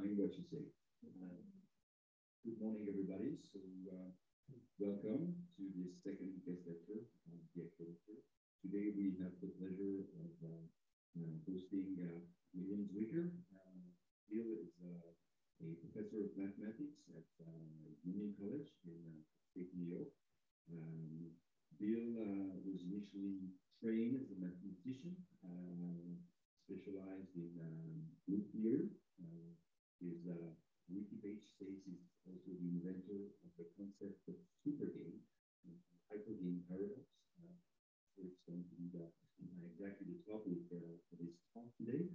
mind what you say. Good morning, everybody. So, welcome to this second guest lecture on the aggregated. Today, we have the pleasure of hosting William Zwicker. Bill is a professor of mathematics at Union College in upstate New York. Bill was initially trained as a mathematician, specialized in group theory. His wiki page says he's also the inventor of the concept of supergame, hypergame paradox. So it's going to be exactly the topic for this talk today.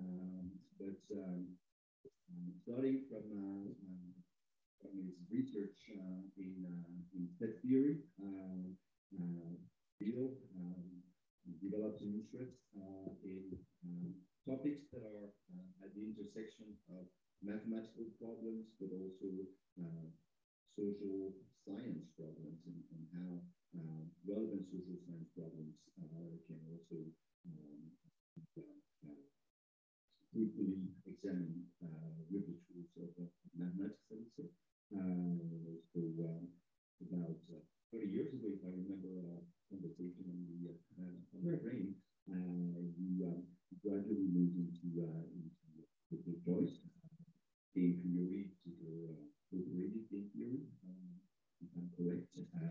Starting from his research in set theory, Bill developed an interest in topics that are at the intersection of mathematical problems, but also social science problems, and how relevant social science problems can also fruitfully examine with the tools of mathematics, I would say. About 30 years ago, if I remember a conversation on the brain, he gradually moved into the choice, game theory, particular operated game theory, if I'm correct.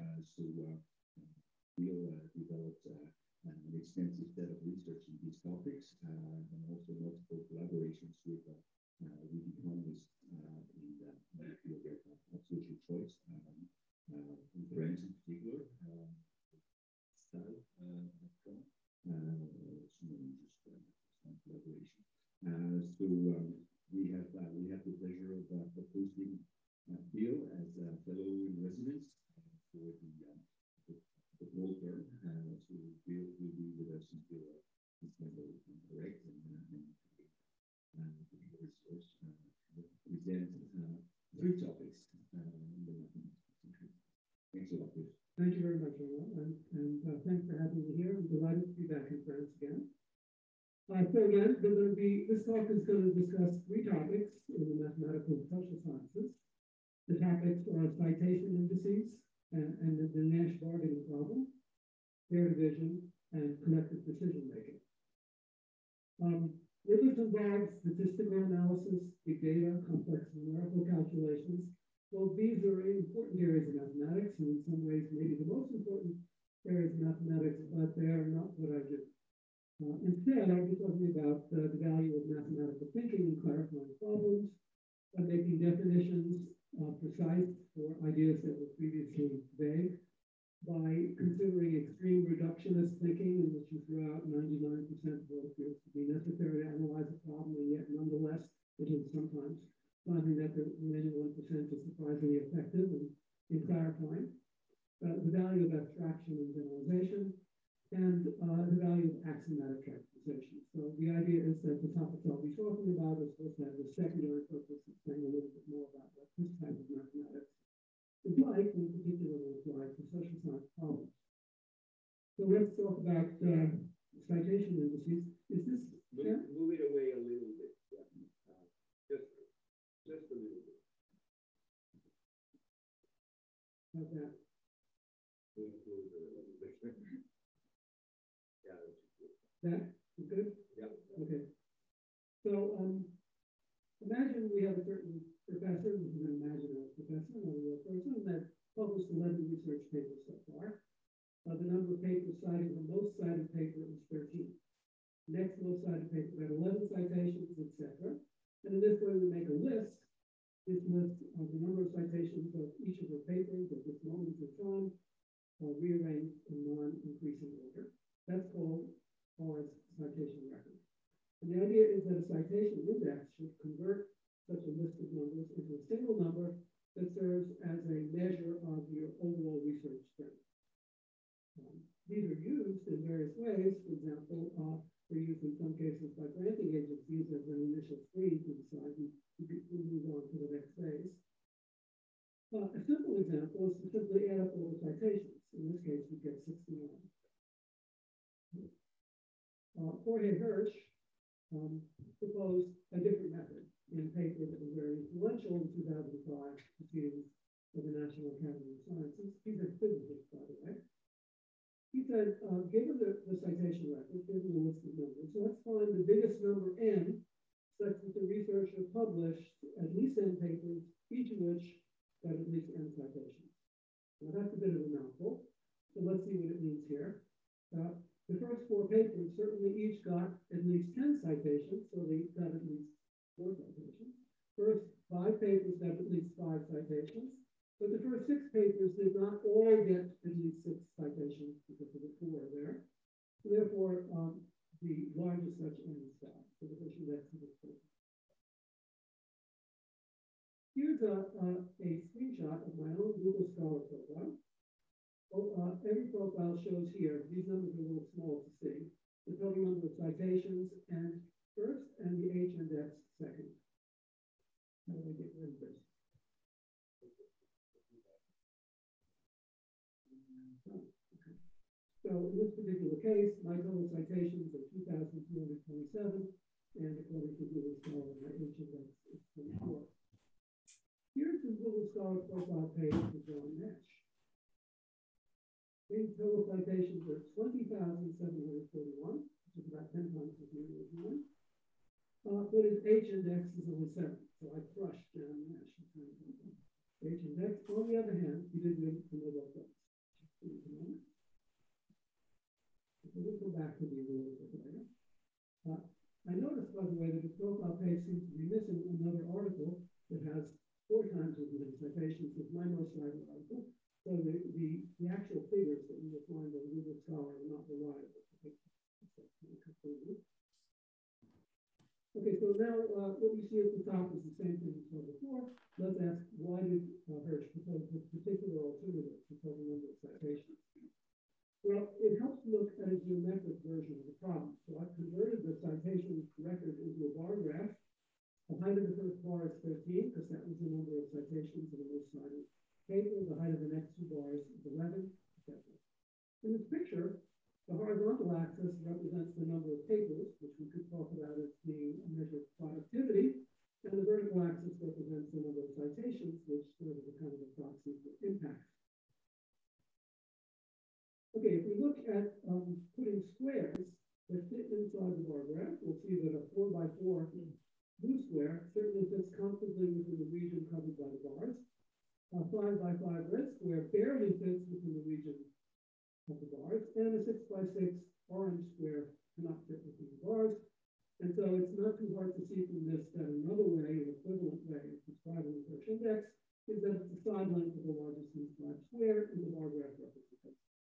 Bill developed an extensive set of research in these topics, and also multiple collaborations with economists in the field of social choice, invariance in particular, style, some collaboration. We have the pleasure of hosting Bill as a fellow in residence for the whole term. So Bill will be with us until December, if I'm correct, and present three topics in the mathematics. Thanks a lot, Bill. Thank you very much, Arnold, and thanks for having me here. I'm delighted to be back in France again. So again, this talk is going to discuss three topics in the mathematical and social sciences. The topics are citation indices and the Nash bargaining problem, pair division, and connected decision making. This involves statistical analysis, big data, complex numerical calculations. Well, these are important areas of mathematics, and in some ways maybe the most important areas of mathematics, but they are not what I do. Instead, I'll be talking about the value of mathematical thinking in clarifying problems, by making definitions precise for ideas that were previously vague, by considering extreme reductionist thinking, in which you throw out 99% of what appears to be necessary to analyze a problem, and yet nonetheless it is sometimes finding that the remaining 1% is surprisingly effective in clarifying. The value of abstraction and generalization, and the value of axiomatic characterization. So the idea is that the topics I'll be talking about is supposed to have the secondary purpose of saying a little bit more about what this type of mathematics is like, in particular applied to social science problems. So let's talk about citation indices. Is this... Move it away a little bit. Yeah. Just a little bit. How's that? That is good? Yeah. Okay. So imagine we have a certain professor, this is an imaginary professor, not a real person, that published 11 research papers so far. The number of papers citing the most cited paper is 13. Next most cited paper got 11 citations, etc. And in this way, we make a list. This list of the number of citations of each of the papers at this moment in time, rearranged in non-increasing order. That's called our citation record. And the idea is that a citation index should convert such a list of numbers into a single number that serves as a measure of your overall research strength. These are used in various ways. For example, they're used in some cases by granting agencies as an initial screen to decide to move on to the next phase. A simple example is to simply add up all the citations. In this case, we get 69. Jorge Hirsch proposed a different method. in a paper that was very influential in 2005 proceedings of the National Academy of Sciences. He's a physicist, by the way. He said, given the citation record, given the list of numbers, let's find the biggest number n such that the researcher published at least n papers, each of which got at least n citations. Now that's a bit of a mouthful, so let's see what it means here. The first 4 papers certainly each got at least 10 citations, so they got at least 4 citations. First 5 papers got at least 5 citations. But the first 6 papers did not all get at least 6 citations because of the 4 there. So therefore, the largest such n is 5. So the question is this paper. Here's a screenshot of my own Google Scholar profile. Every profile shows here, these numbers are a little small to see, the total number of citations and first and the H index second. How do I get rid of this? So in this particular case, my total citations are 2,227, and according to Google Scholar, my H index is 24. Here's the Google Scholar profile page for John Nash. His total citations are 20,741, which is about 10 times as many as mine. But his H index is only 7, so I crushed John Nash. H index, on the other hand, he did win the Nobel Prize. We'll go back to the rules later. I noticed, by the way, that the profile page seems to be missing another article that has 4 times as many citations as my most cited article. So the actual figures that you will find on Google Scholar are not reliable. Okay, so now what you see at the top is the same thing we saw before. Let's ask, why did Hirsch propose this particular alternative to total number of citations? Well, it helps to look at a geometric version of the problem. So I've converted the citation record into a bar graph. The height of the first bar is 13, because that was the number of citations in the most cited paper. The height of the next 2 bars is 11, etc. In this picture, the horizontal axis represents the number of papers, which we could talk about as being a measure of productivity, and the vertical axis represents the number of citations, which serve as a kind of a proxy for impact. Okay, if we look at putting squares that fit inside the bar graph, we'll see that a 4x4 blue square certainly fits comfortably within the region covered by the bars. A 5x5 red square barely fits within the region of the bars, and a 6x6 orange square cannot fit within the bars. And so it's not too hard to see from this that another way, an equivalent way of describing the Hirsch index, is that it's the side length of the largest inscribed square in the bar graph representation.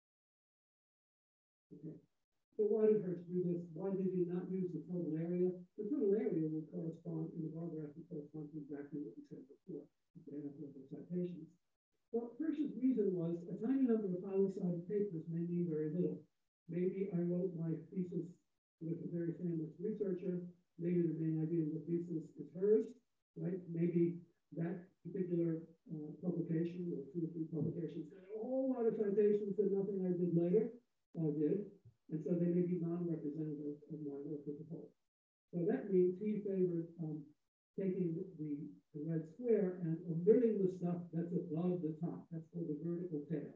Okay. So why did Hirsch do this? Why did he not use the total area? The total area would correspond in the bar graph to correspond to exactly what we said before, if they have number of citations. Well, Hirsch's reason was a tiny number of highly cited papers may mean very little. Maybe I wrote my thesis with a very famous researcher. Maybe the main idea of the thesis is hers, right? Maybe that particular publication or 2 or 3 publications had a whole lot of citations and nothing I did later. Did, and so they may be non-representative of my work as a whole. So that means he favored taking the red square and omitting the stuff that's above the top. That's called the vertical tail.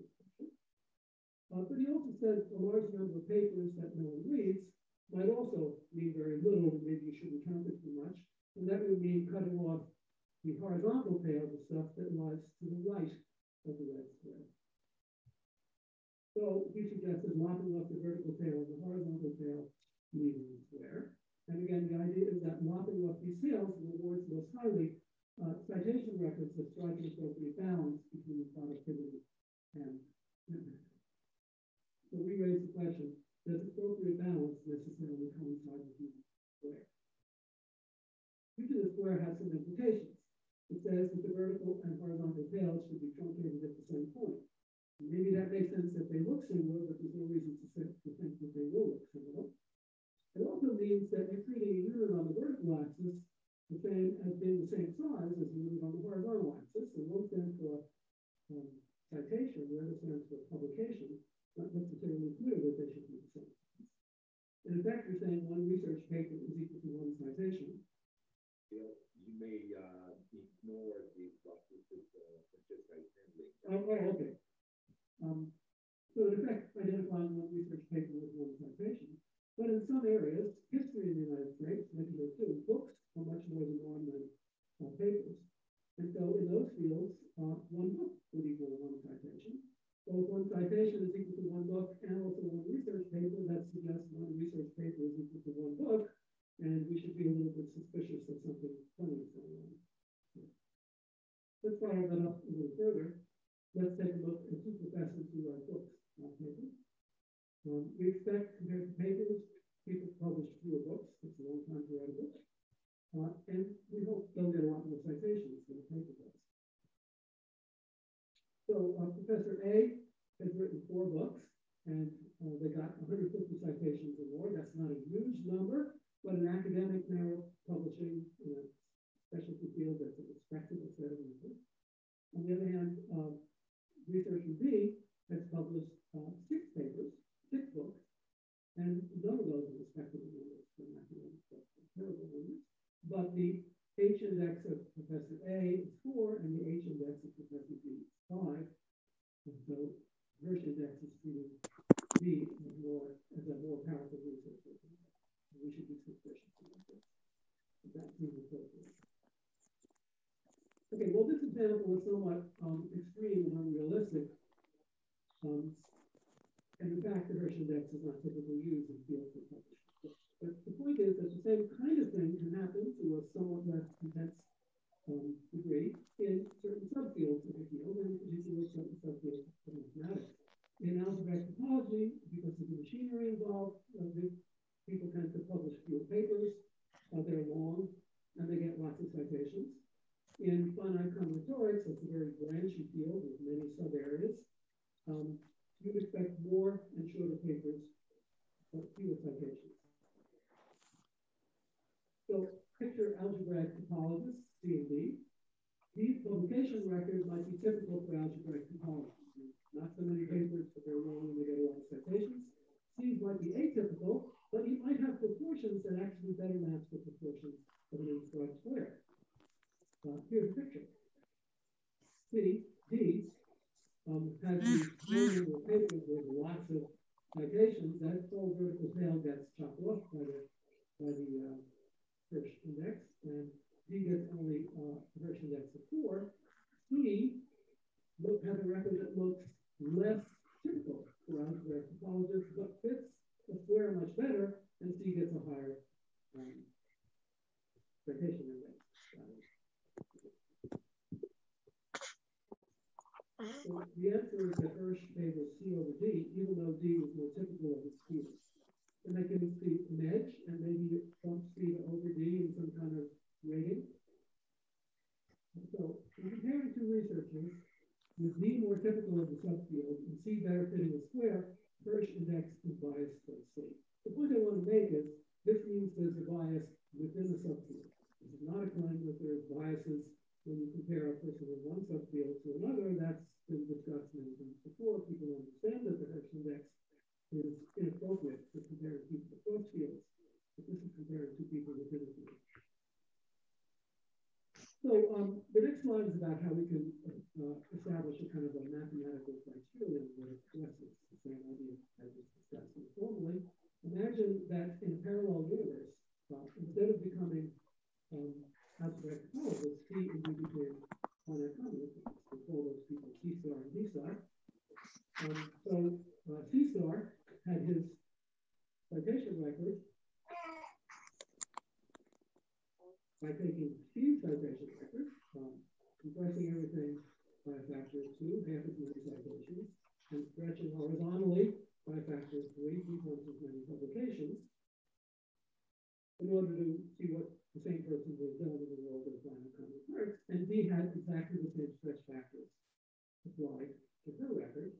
But he also said a large number of papers that no one reads might also mean very little, and maybe you shouldn't count it too much. And that would mean cutting off the horizontal tail, the stuff that lies to the right of the red square. So he suggested lopping off the vertical tail and the horizontal tail, leaving the square. And again, the idea is that lopping off these tails rewards most highly citation records that strike an appropriate balance between productivity and impact. So we raise the question, does appropriate balance necessarily coincide with the square? Each of the square has some implications. It says that the vertical and horizontal tails should be truncated at the same point. Maybe that makes sense if they look similar, but there's no reason to think that they will look similar. It also means that you're treating a unit on the vertical axis the same as being the same size as a unit on the horizontal axis. And one stands for citation, the other stands for publication. Not necessarily clear that they should be the same. And in fact, you're saying one research paper is equal to 1 citation. you may ignore the process of Francesca is handling. Okay. So in effect, identifying one research paper with one citation. But in some areas, history in the United States, maybe there too, books are much more the norm than papers. And so in those fields, one book would equal one citation. So if one citation is equal to one book and also one research paper, that suggests one research paper is equal to one book, and we should be a little bit suspicious that something funny is going on. Let's follow that up a little further. Let's take a look at two professors who write books, not papers. We expect, compared to papers, people publish fewer books. It's a long time to write a book. And we hope they'll get a lot more citations than a paper does. So Professor A has written 4 books, and they got 150 citations or more. That's not a huge number, but in academic narrow publishing in a specialty field, that's a respectable set of numbers. On the other hand, researcher B has published 6 papers, 6 books, and none of those are respectable numbers for an academic book. Terrible numbers. But the H index of Professor A is 4, and the H index of Professor B is 5. And so Hirsch index is treating B as a more powerful researcher. We should be suspicious about this. But that seems appropriate. Okay, well, this example is somewhat extreme and unrealistic. And in fact, the Hirsch index is not typically used in fields of publishing. But the point is that the same kind of thing can happen to a somewhat less intense degree in certain subfields of the field, and in particular certain subfields of mathematics. In algebraic topology, because of the machinery involved, people tend to publish fewer papers. They're long, and they get lots of citations. In finite combinatorics, it's a very branchy field with many sub-areas. You'd expect more and shorter papers, but fewer citations. So picture algebraic topologists, C and D. These publication records might be typical for algebraic topology. Not so many papers, but they're long and they get a lot of citations. C's might be atypical, but you might have proportions that actually better match the proportions of an inscribed square. Here's a picture. D has these small number of papers with lots of citations. That whole vertical tail gets chopped off by the Hirsch index, and D gets only a Hirsch index of 4. C has a record that looks less typical for algebraic topologists, but fits the square much better, and C gets a higher citation index. So the answer is that Hirsch favors C over D, even though D is more typical of his field. And they can see an edge, and maybe bump C over D in some kind of rating. So, in comparing two researchers, with D more typical of the subfield and C better fitting the square, Hirsch index is biased towards C. The point I want to make is this means there's a bias within the subfield. This is not a claim that there's biases when you compare a person in one subfield to another. That's been discussed many times before. People understand that the Hirsch index is inappropriate for comparing people across fields, but this is comparing two people within a field. So the next slide is about how we can establish a kind of a mathematical criterion that addresses the same idea I just discussed informally. Imagine that in a parallel universe, instead of becoming algebraic topologists, C and D became finite combinatorics. We call those people C star and D star. So C star had his citation record by taking C's citation record, compressing everything by a factor of 2, half as many citations, and stretching horizontally by a factor of 3 times as many publications, in order to see what the same person would have done in the world of finite combinatorics. And D had exactly the same stretch factors applied to her record.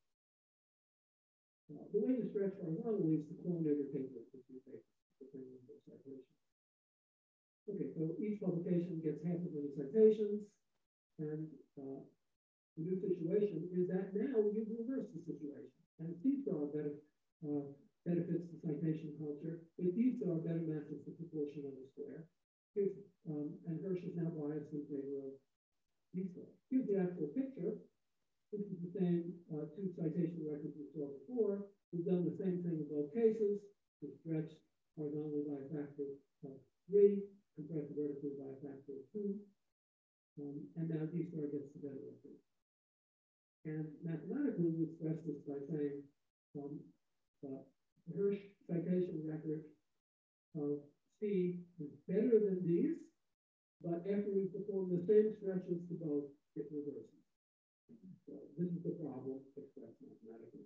The way to stretch horizontally is to clone every paper for 2 papers, depending on their citation. Okay, so each publication gets half as many citations, and the new situation is that now you reverse the situation. And C-star benefits the citation culture, but D-star better matches the proportion of the square. Here's, and Hirsch is now biased in favor of these guys. Here's the actual picture. This is the same two citation records we saw before. We've done the same thing in both cases. We stretched horizontally by a factor of 3, compressed vertically by a factor of 2. And now D star gets the better of it. And mathematically, we express this by saying the Hirsch citation record of C is better than D's, but after we perform the same stretches to both, it reverses. So this is the problem expressed mathematically.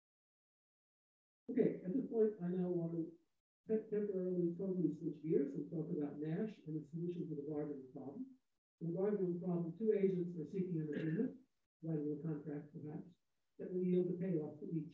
Okay, at this point, I now want to temporarily totally switch gears and talk about Nash and the solution to the bargaining problem. In the bargaining problem, two agents are seeking an agreement, writing a contract perhaps, that will yield a payoff to each.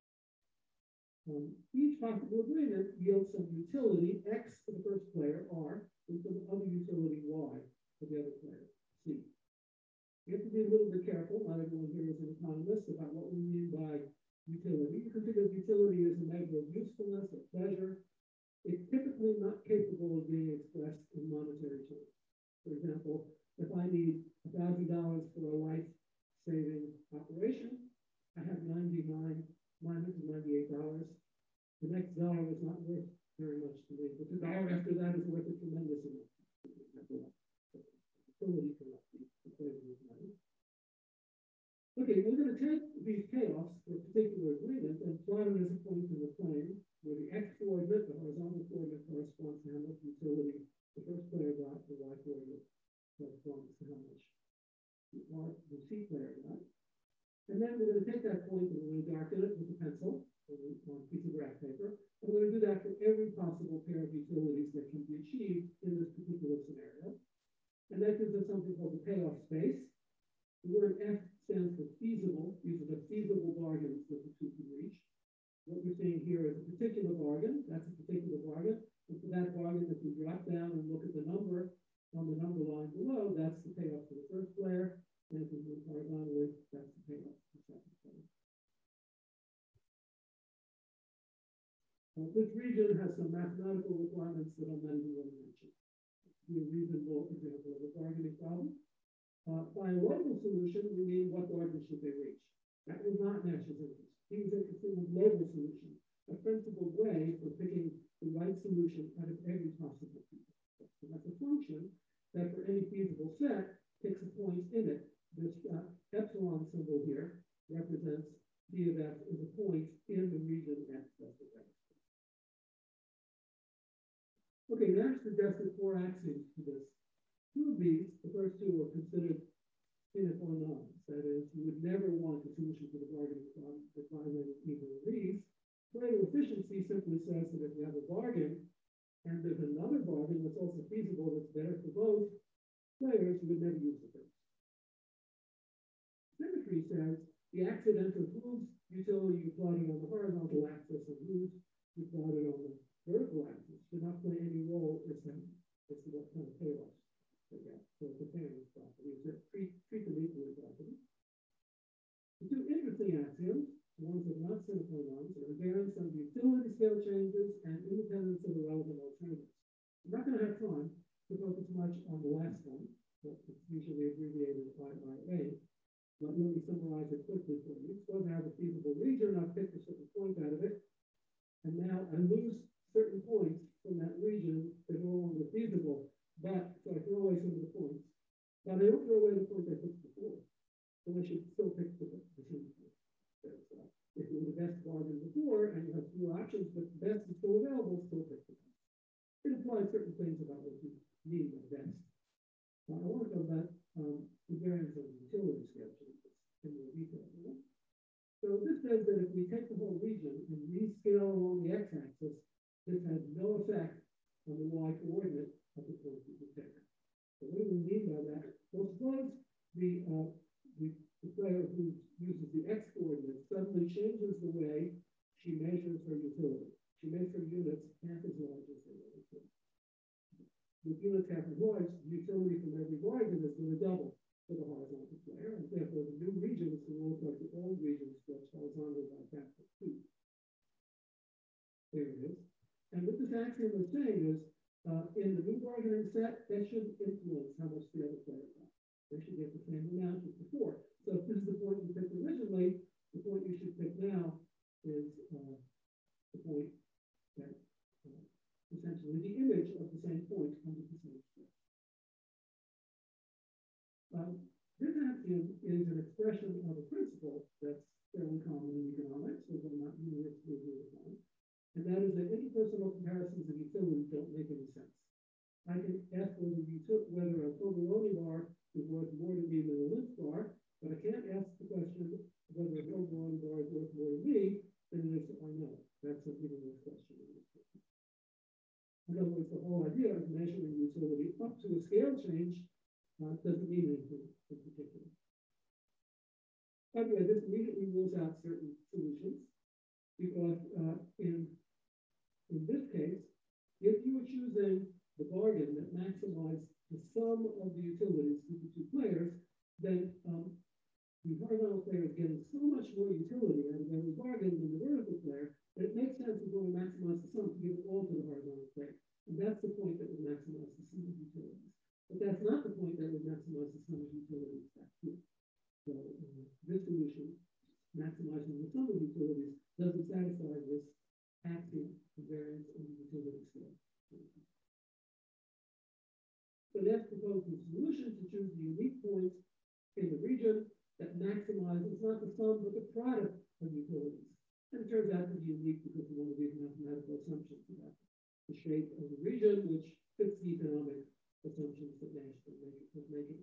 Each possible agreement yields some utility, X for the first player, R, and some other utility, Y, for the other player, C. You have to be a little bit careful, not everyone here is an economist, about what we mean by utility. You can think of utility as a measure of usefulness or pleasure. It's typically not capable of being expressed in monetary terms. For example, if I need $1,000 for a life-saving operation, I have $99.98. The next dollar is not worth very much to me, but the dollar after that is worth a tremendous amount. Utility cannot be equated with money. Okay, we're going to take these payoffs for a particular agreement and plot it as a point in the plane where the x coordinate, the horizontal coordinate, corresponds to how much utility the first player got, the y coordinate corresponds to how much the C player got. And then we're going to take that point and we're going to darken it with a pencil on a piece of graph paper. And we're going to do that for every possible pair of utilities that can be achieved in this particular scenario. And that gives us something called the payoff space. The word F stands for feasible. These are the feasible bargains that the two can reach. What we're seeing here is a particular bargain. That's a particular bargain. And for that bargain, if we drop down and look at the number on the number line below, that's the payoff for the first player. And if we move horizontally, that's the payoff for the second player. This region has some mathematical requirements that I'm not even going to mention. Be a reasonable example of a bargaining problem. By a local solution, we mean what bargain should they reach. That was not Nash's interest. He was interested in a global solution, a principled way for picking the right solution out of every possible field. So that's a function that for any feasible set takes a point in it. This epsilon symbol here represents D of F as a point in the region F. Okay, Nash suggested 4 axioms to this. 2 of these, the first 2 are considered sine qua non. That is, you would never want a solution to the bargaining problem that violated either of these. Pareto efficiency simply says that if you have a bargain and there's another bargain that's also feasible that's better for both players, you would never use the first. Symmetry says the accident of whose utility you're plotting on the horizontal axis and whose you plotted on the vertical axis should not play any role as to what kind of payoffs they get. So it's a fairness property. It's treat them equally property. The 2 interesting axioms, the ones that are not sine qua non, are invariance of the utility scale changes and independence of the relevant alternatives. I'm not going to have time to focus much on the last one, but it's usually abbreviated IA. But let me summarize it quickly for you. Suppose I have a feasible region, I've picked a certain point out of it, and now I lose certain points from that region that are no longer feasible, but so I throw away some of the points. But I don't throw away the point I picked before. So I should still pick the same point. If you were the best bargain before and you have fewer options, but the best is still available, still pick the best. It implies certain things about what you need by best. I want to talk about the variance of the utility scale changes in more detail. So this says that if we take the whole region and rescale along the x-axis, this has no effect on the y coordinate of the point that we pick. So what do we mean by that? Well, suppose the player who uses the x coordinate suddenly changes the way she measures her utility. She makes her units half as large as they were before. With units half as large, the utility from every bargain is going to double for the horizontal player, and therefore the new region is going to look like the old region stretched horizontally by a factor of 2. There it is. And what this axiom is saying is In the new bargaining set, that shouldn't influence how much the other player got. They should get the same amount as before. So if this is the point you picked originally, the point you should pick now is the point that essentially the image of the same point under the same square. This axiom is an expression of a principle that's fairly common in economics, although not universally agreed upon. And that is that interpersonal comparisons of utilities don't make any sense. I can ask whether a Toblerone bar is worth more to me than a Lindt bar, but I can't ask the question whether a Toblerone bar is worth more to me than it is to I know. That's a meaningless question in this case. In other words, the whole idea of measuring utility up to a scale change doesn't mean anything in particular. By the way, this immediately rules out certain solutions because in this case, if you were choosing the bargain that maximized the sum of the utilities to the two players, then the horizontal player is getting so much more utility out of every bargain than the vertical player that it makes sense to go and maximize the sum to give it all to the horizontal player. And that's the point that would maximize the sum of utilities. But that's not the point that would maximize the sum of utilities back here. So this solution, maximizing the sum of utilities, doesn't satisfy this axiom of variance on the utility scale. So Nash proposed a solution to choose the unique points in the region that maximizes not the sum, but the product of utilities. And it turns out to be unique because of one of these mathematical assumptions about the shape of the region, which fits the economic assumptions that Nash was making.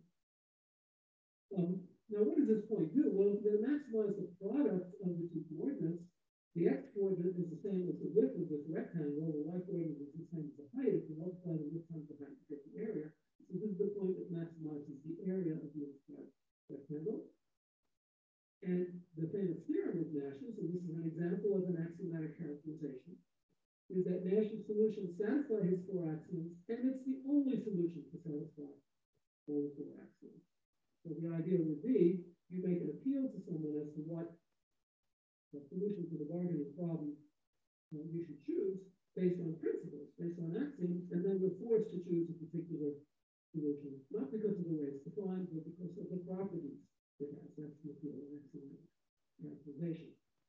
Now, what does this point do? Well, if they maximize the product of the two coordinates, the x-coordinate is the same as the width of this rectangle, the y-coordinate is the same as the height. If you multiply the width times the height, you get the area. So this is the point that maximizes the area of the rectangle. And the famous theorem of Nash's, and this is an example of an axiomatic characterization, is that Nash's solutions satisfy his four axioms, and it's the only solution to satisfy all the four axioms. So the idea would be, you make an appeal to someone as to what the solution to the bargaining problem you should choose based on principles, based on axioms, and then we're forced to choose a particular solution, not because of the way it's defined, but because of the properties it has. That's the appeal of axiomatic characterization.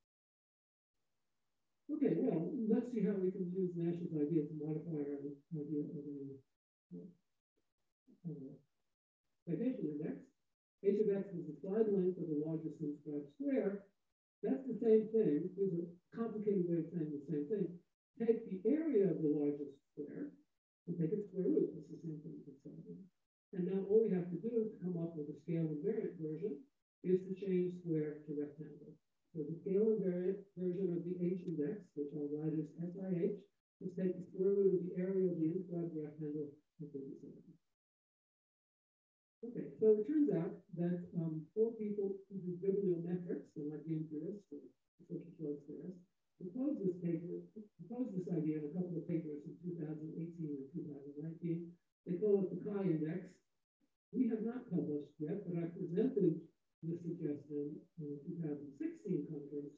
Okay, well, let's see how we can use Nash's idea to modify our idea of a citation index. H of x is the side length of the largest inscribed square. That's the same thing. There's a complicated way of saying the same thing. Take the area of the largest square and take its square root. It's the same thing as side length. And now all we have to do to come up with a scale invariant version is to change square to rectangle. So the scale invariant version of the H index, which I'll write as SIH, is take the square root of the area of the inscribed rectangle and 37. Okay, so it turns out that four people who do bibliometrics, so like game theorists or social flow theorists, proposed this idea in a couple of papers in 2018 and 2019. They call it the chi index. We have not published yet, but I presented this suggestion in the 2016 conference.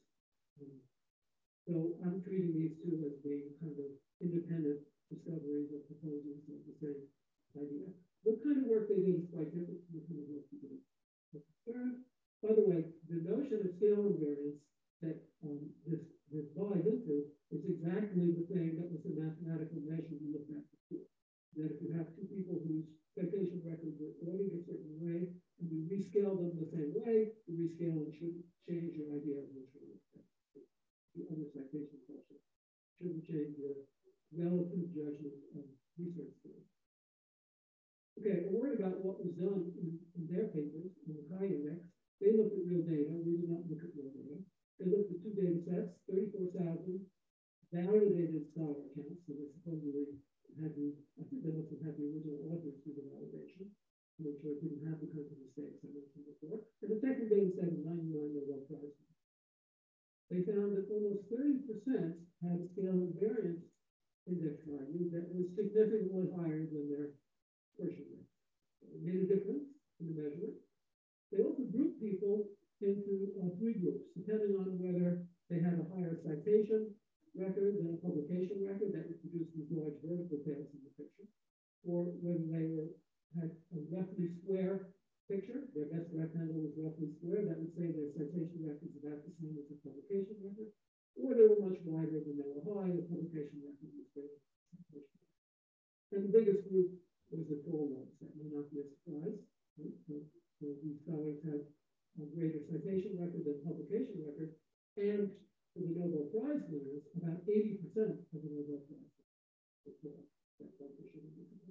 So I'm treating these two as being kind of independent discoveries or proposals of the same idea. What kind of work they did is quite different from the kind of work we did. Third, by the way, the notion of scale invariance that this buys into is exactly the thing that was the mathematical measure we looked at before. That if you have two people whose citation records are ordered a certain way, and you rescale them the same way, the rescaling shouldn't change your idea of which one is the other citation question. Shouldn't change your relative judgment of research skills. Okay, a word about what was done in their papers in the chi index. They looked at real data. We did not look at real data. They looked at two data sets, 34,000 validated scholar accounts. So they supposedly had I think they must have had the original authors do the validation, to make sure it didn't have the kinds of mistakes I mentioned before. And the second data set is 99 Nobel Prize. They found that almost 30% had scale invariance index value that was significantly higher than their version. It made a difference in the measurement. They also grouped people into three groups, depending on whether they had a higher citation record than a publication record. That would produce these large vertical tails in the picture. roughly square picture. Their best rectangle was roughly square. That would say their citation record is about the same as the publication record. Or they were much wider than they were high. The publication record was greater. And the biggest group was the tall ones. That may not be a surprise. Right? So these scholars have a greater citation record than publication record. And for the Nobel Prize winners, about 80% of the Nobel Prize before that publication.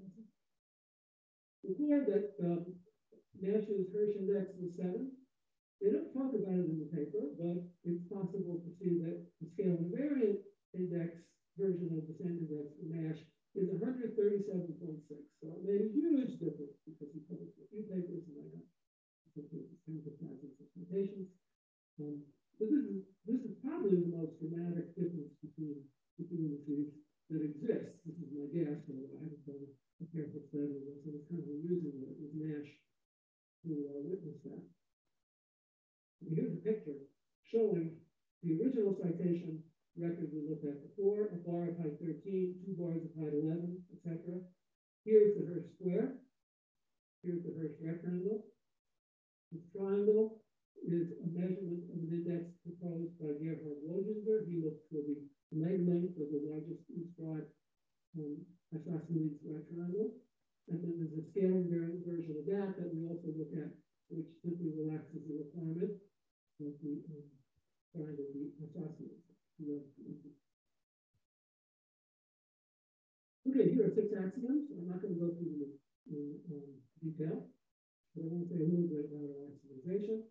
Before that, Nash's Hirsch index was 7. They don't talk about it in the paper, but it's possible to see that the scale invariant index version of the same index for Nash is 137.6. So it made a huge difference because he published a few papers and I got tens of thousands of citations. But this is probably the most dramatic difference between the two indices that exists. This is my guess, although I haven't done a careful study of this, and it's kind of amusing that it was Nash who witnessed that. And here's a picture showing the original citation record we looked at before, a bar of height 13, 2 bars of height 11, etc. Here's the Hirsch square. Here's the Hirsch rectangle. The triangle is a measurement of an index proposed by Gerhard Loginger. He looked for the leg length of the largest inscribed isosceles triangle. And then there's a scale invariant version of that that we also look at, which simply relaxes the requirement of the triangle, the isosceles. Okay, here are 6 axioms. I'm not going to go through them in detail, but I want to say a little bit about our axiomatization.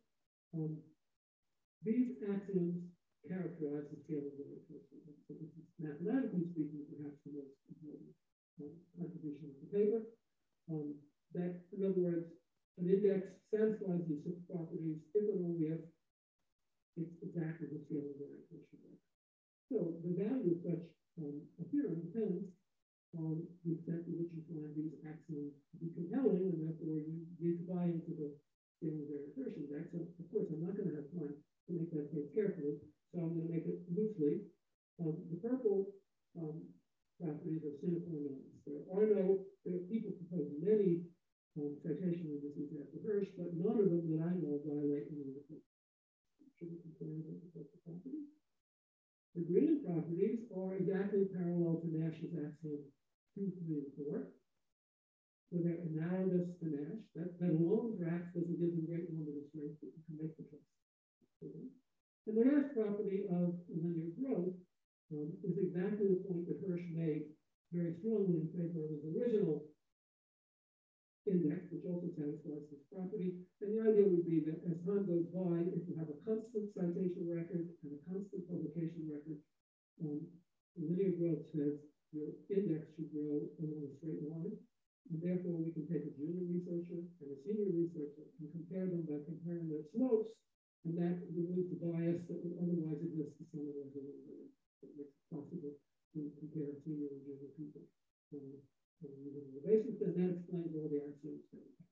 These axioms characterize the scale invariant system. So this is, mathematically speaking, perhaps the most important contribution of the paper. That, in other words, an index satisfies these 6 properties if and only if it's exactly the scale invariant system. So the value of such a theorem depends on the extent to which you find these axioms to be compelling, and therefore you need to buy into the scale invariant index. So, of course, I'm not going to have time to make that case carefully, so I'm going to make it loosely. The purple properties are sine qua non. There are people proposing many citation indices after Hirsch, but none of them that I know violate any of the properties. The green properties are exactly parallel to Nash's axiom 2, 3, and 4. So they're analogous to Nash. That alone perhaps doesn't give them great number of strength, but you can make the choice. And the last property of linear growth is exactly the point that Hirsch made very strongly in favor of his original index, which also satisfies this property. And the idea would be that as time goes by, if you have a constant citation record and a constant publication record, linear growth says your index should grow along a straight line. And therefore, we can take a junior researcher and a senior researcher and compare them by comparing their slopes, and that removes the bias that would otherwise exist to some of those linear. It makes it possible to compare senior and junior people. Using the basis, and that explains all the axioms.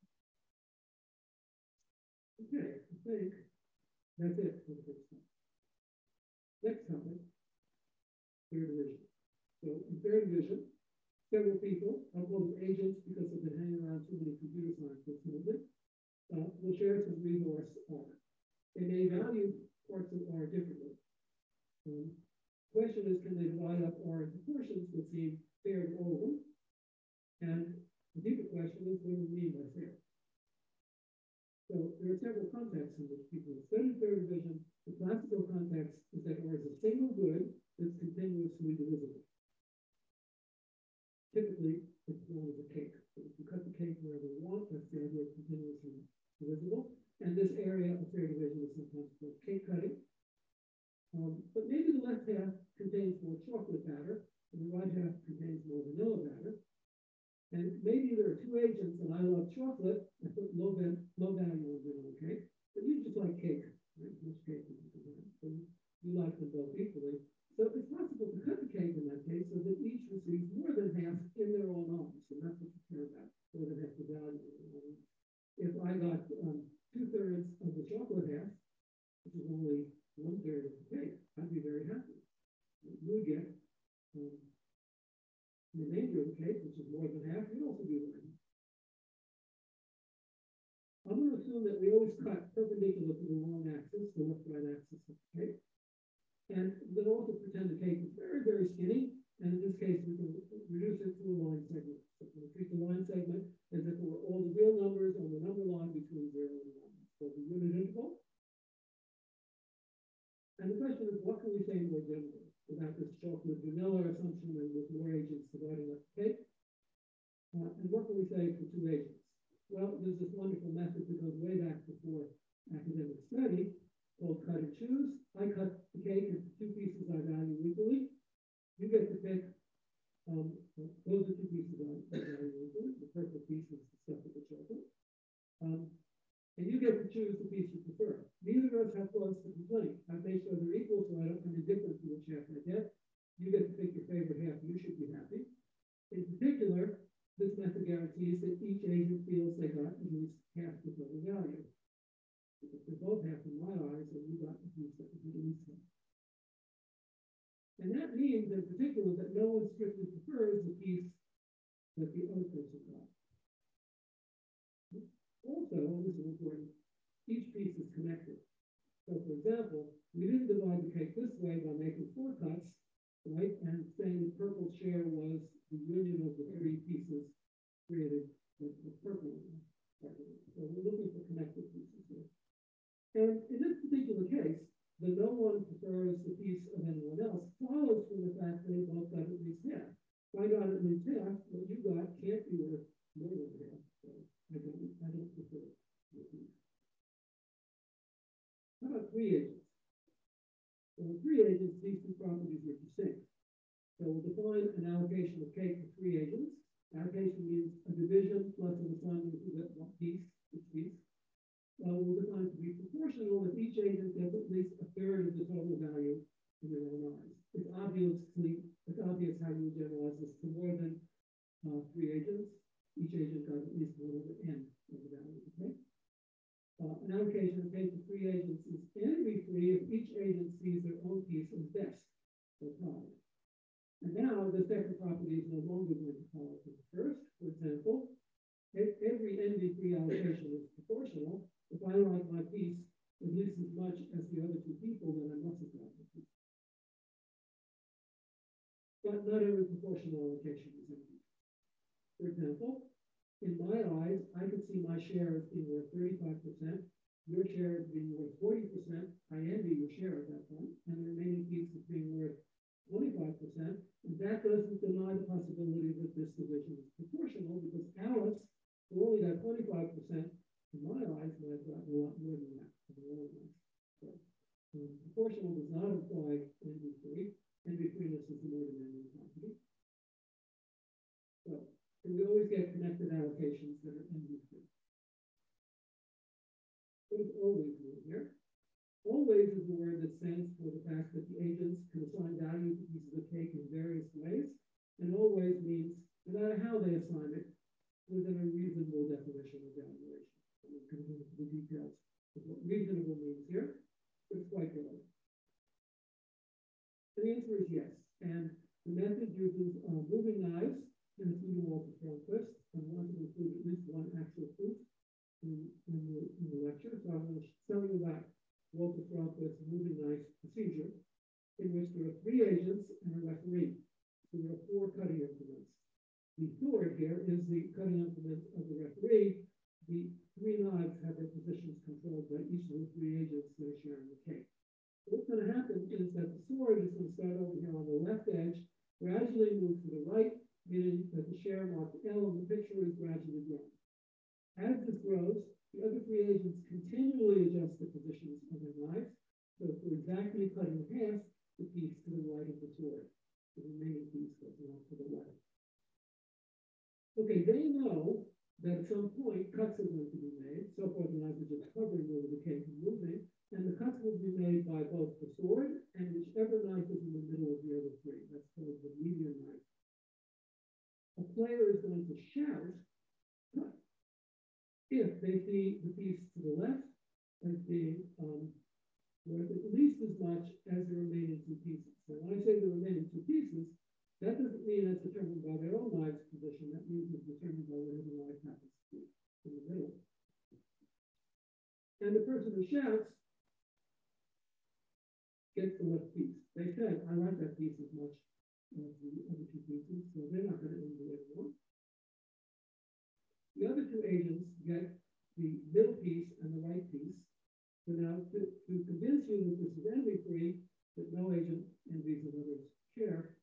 Okay, I think that's it for the first time. Next topic, third division. So in third division, several people, I'll call them agents because they've been hanging around too many computer scientists lately, will share some resource R. They may value parts of R differently. The question is, can they divide up R into portions that seem fair to all of them? And the deeper question is, what do we mean by fair? So there are several contexts in which people have studied third division. The classical context is that R is a single good that's continuously divisible. Typically, it's known as a cake. So if you cut the cake wherever you want, that's the idea of continuously divisible. And this area of third division is sometimes called cake cutting. But maybe the left half contains more chocolate batter, and the right half contains more vanilla batter. And maybe there are 2 agents, and I love chocolate. I put low value on vanilla cake, but you just like cake, right? Much cake as you can have. So you like them both equally. So it's possible to cut the cake in that case so that each receives more than half in their own arms, and that's what you care about, more than half the value. If I got 2/3 of the chocolate half, which is only 1/3 of the cake, I'd be very happy. You get the remainder of the cake, which is more than half, you'd also be very happy. I'm going to assume that we always cut perpendicular to the long axis, the left-right axis of the cake. And we'll also pretend the cake is very, very skinny. And in this case, we can reduce it to a line segment. So we'll treat the line segment as if it were all the real numbers on the number line between 0 and 1. So the unit interval. And the question is, what can we say more generally without this chocolate vanilla assumption and with more agents dividing up the cake? And what can we say for two agents? Well, there's this wonderful method that goes way back before academic study called cut and choose. I cut the cake into two pieces I value equally. You get to pick, those are two pieces I value equally. The purple piece is the stuff with the chocolate. And you get to choose the piece you prefer. Neither of us have cause to complain. I've made sure they're equal, so I don't come indifferent to which half I get. You get to pick your favorite half. You should be happy. In particular, this method guarantees that each agent feels they got at least half the total value. Because they're both half in my eyes, and you got the piece that was at least half. And that means, in particular, that no one strictly prefers the piece that the other person got. Also, and this is important, each piece is connected. So, for example, we didn't divide the cake this way by making 4 cuts, right? And saying the purple share was the union of the 3 pieces created the purple one. So we're looking for connected pieces here. And in this particular case, the no one prefers the piece of anyone else follows from the fact that they both got at least half. If I got at least half, what you got can't be worth more than half. So I don't prefer the piece. How about 3 agents? So with 3 agents, these two properties are distinct. So we'll define an allocation of cake for 3 agents. Allocation means a division plus an assignment to that one piece, each piece. We'll define it to be proportional if each agent gets at least a third of the total value in their own eyes. It's obvious how you generalize this to more than 3 agents. Each agent got at least 1 over n of the value of the cake. An allocation of cake to 3 agents is envy-free if each agent sees their own piece as best or pride. And now the second property is no longer going to follow from the first. For example, every envy-free allocation is proportional. If I like my piece at least as much as the other 2 people, then I must have gotten the piece. But not every proportional allocation is envy. For example, in my eyes, I could see my share as being worth 35%, your share as being worth 40%. I envy your share at that point, and the remaining piece is being worth 25%. And that doesn't deny the possibility that this division is proportional, because Alice, who only got 25%, in my eyes, might have gotten a lot more than that. So, proportional does not imply envy-free. Envy-freeness is the more than envy property. So, and we always get connected allocations that are envy-free. What does always mean here? Always is the word that stands for the fact that the agents can assign value to pieces of cake in various ways. And always means, no matter how they assign it, within a reasonable definition of valuation. I'm not going to go into the details of what reasonable means here, but it's quite relevant. And the answer is yes. And the method uses moving knives and it's even Walter Stromquist. I want to include at least one actual proof in the lecture. So I'm going to tell you about Walter Stromquist's moving knife procedure, in which there are 3 agents and a referee. So there are 4 cutting implements. The sword here is the cutting implement of the referee. The 3 knives have their positions controlled by each of the 3 agents that are sharing the cake. So what's going to happen is that the sword is going to start over here on the left edge, gradually move to the right, meaning that the share marked L in the picture is gradually growing. As this grows, the other 3 agents continually adjust the positions of their knives. So if we're exactly cutting in half the piece to the right of the sword, the remaining piece goes off to the left. Okay, they know that at some point cuts are going to be made. So far, the knives are just hovering over the cake and moving, and the cuts will be made by both the sword and whichever knife is in the middle of the other 3. That's called the median knife. A player is going to shout, cut, if they see the piece to the left as being worth at least as much as the remaining 2 pieces. So when I say the remaining 2 pieces, that doesn't mean it's determined by their own knife's position. That means it's determined by whatever knife happens to be in the middle. And the person who shouts gets the left piece. They said, I like that piece as much as the other two pieces, so they're not going to envy anymore. The other two agents get the middle piece and the right piece. So now, to convince you that this is envy-free, that no agent envies another's share,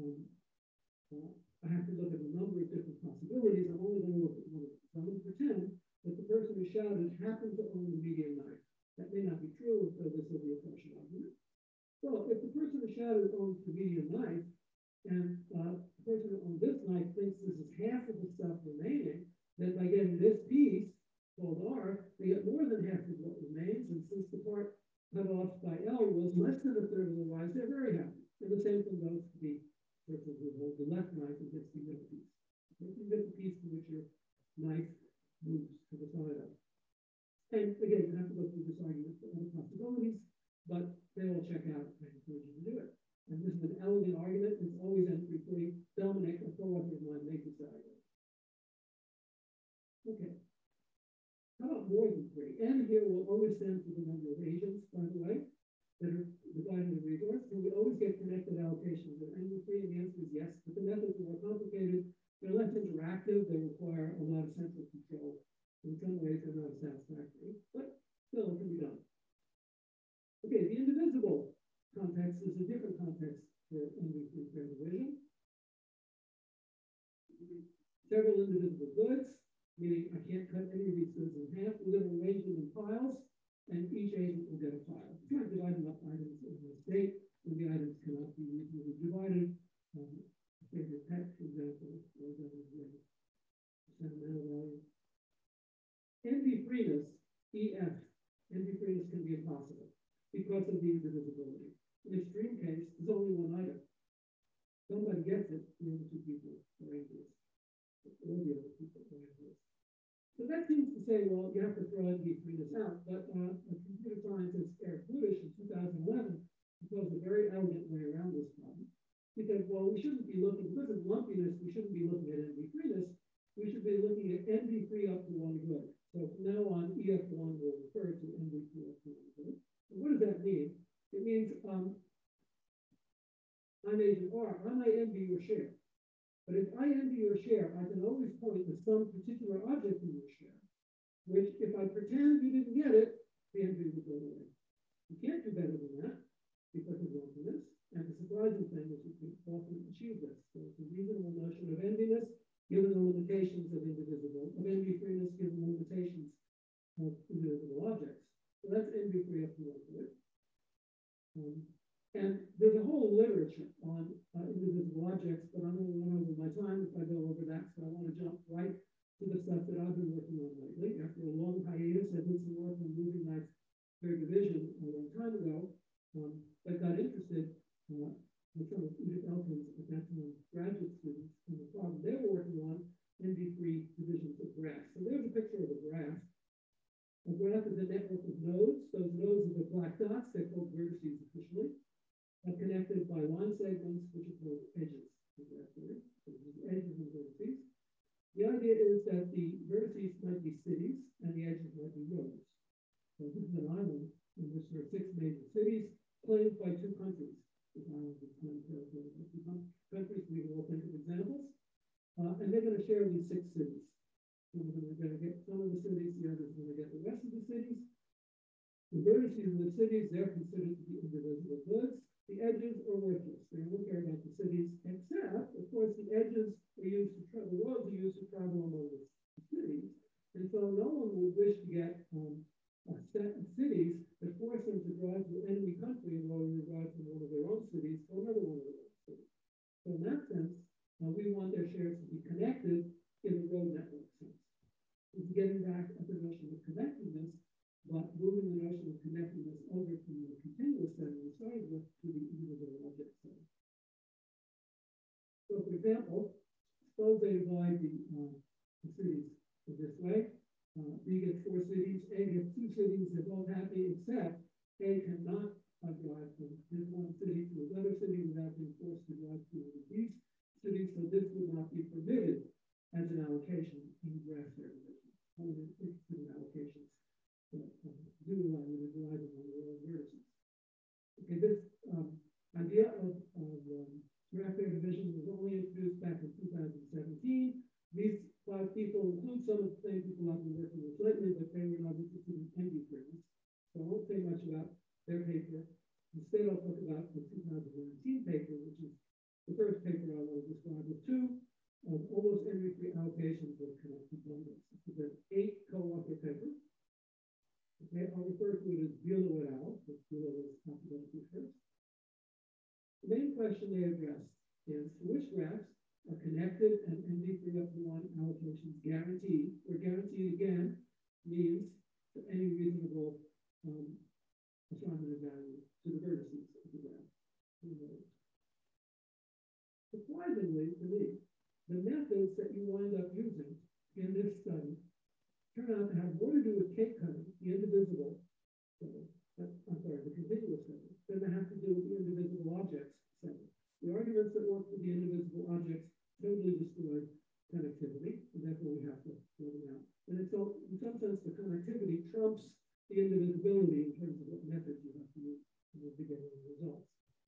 I have to look at a number of different possibilities. I'm only going to look at one of them. So I'm going to pretend that the person who shouted happened to own the medium knife. That may not be true, so this will be a partial argument. Well, if the person who shouted owns the medium knife, and the person who owns this knife thinks this is half of the stuff remaining, then by getting this piece, called R, they get more than half of what remains, and since the part cut off by L was less than a third of the rise, they're very happy. And the same thing goes to the person who holds the left knife and gets the middle piece. You get the piece to which your knife moves to the side of. And again, you have to go through this argument for other possibilities, but they all check out. I encourage you to do it. And this is an elegant argument. It's always entry-free. Dominic, a co-author of mine, made this argument. Okay. How about more than 3? N here will always stand for the number of agents, by the way, that are dividing the resource. So we always get connected allocations of envy-free, and the answer is yes. But the methods are more complicated. They're less interactive. They require a lot of central control. In some ways, they're not satisfactory, but still, it can be done. Okay, the indivisible context is a different context for envy-free fair division. Several indivisible goods, meaning I can't cut any of these goods in half. We're going to arrange them in piles, and each agent will get a pile. If you're dividing up items in the state, then the items cannot be reasonably divided. Favorite pet, for example, or sentimental value. Envy-freeness, EF, envy-freeness can be impossible because of the indivisibility. In extreme case, there's only one item. Somebody gets it, the other two people are envious. All the other people are envious. So that seems to say, well, you have to throw envy-freeness out. But a computer scientist, Eric Budish, in 2011, proposed a very elegant way around this problem. He said, well, we shouldn't be looking, because of lumpiness, we shouldn't be looking at envy-freeness. We should be looking at envy-free up to one good. So from now on, EF1 will refer to envy-free up to one good. And what does that mean? It means I'm agent R. I might envy your share. But if I envy your share, I can always point to some particular object in your share, which if I pretend you didn't get it, the envy will go away. You can't do better than that because of lumpiness. And the surprising thing is that we often achieve this. So it's a reasonable notion of enviness, given the limitations of indivisible, of envy-freeness, given the limitations of indivisible objects. So that's envy-free up to one good. And there's a whole literature on indivisible objects, but I'm going to run over my time if I go over that. So I want to jump right to the stuff that I've been working on lately. After a long hiatus, I did some work on moving knife fair division a long time ago. I got interested with some of Edith Elkin's at that time graduate students and the problem they were working on, envy-free divisions of graphs. So there's a picture of a graph. A graph is a network of nodes. Those nodes are the black dots. They're called vertices officially. Are connected by line segments, which are called edges. So there's edges and vertices. The idea is that the vertices might be cities and the edges might be roads. So this is an island in which there are 6 major cities claimed by 2 countries. This island is claimed territory by 2 countries. We can all think of examples. And they're going to share these 6 cities. Some of them are going to get some of the cities, the others are going to get the rest of the cities. The vertices of the cities, they're considered to be indivisible goods. The edges are worthless. They don't care about the cities, except, of course, the edges are used to travel, the roads are used to travel among the cities. And so no one would wish to get a set of cities that force them to drive to an enemy country in order to drive from one of their own cities to another one of their own cities. So in that sense, we want their shares to be connected in the road network sense. It's getting back at the notion of connectedness, but moving the notion of connectedness over from the continuous setting we started with to the individual object setting. So, for example, suppose they divide the cities in this way. B gets 4 cities, A gets 2 cities, they're both happy, except A cannot drive from this one city to another city without being forced to drive to one of these cities, so this would not be permitted as an allocation in graph fair division. I'm interested in allocations. do allow you to divide among your own vertices. Okay, this idea of graph pair division was only introduced back in 2017. These 5 people include some of the same people I've been working with lately, but they were not interested in ND-frames. So I won't say much about their paper. Instead, I'll talk about the 2019 paper, which is the first paper I want to describe with 2 almost ND-free allocations of connected bundles. This is an 8 co-author paper. Okay, I'll refer to it as Buelow et al., because Buelow is alphabetically first. The main question they address is which graphs are connected and ND-free up to 1 allocations guaranteed, or guaranteed again means for any reasonable assignment of value to the vertices of the graph. Surprisingly to me, the methods that you wind up using in this study turn out to have more to do with cake cutting, the indivisible study, the continuous study, than they have to do with the indivisible objects study. The arguments that work with the indivisible objects totally destroy connectivity, and therefore we have to throw them out. And it's all, in some sense, the connectivity trumps the indivisibility in terms of what methods you have to use to get the results.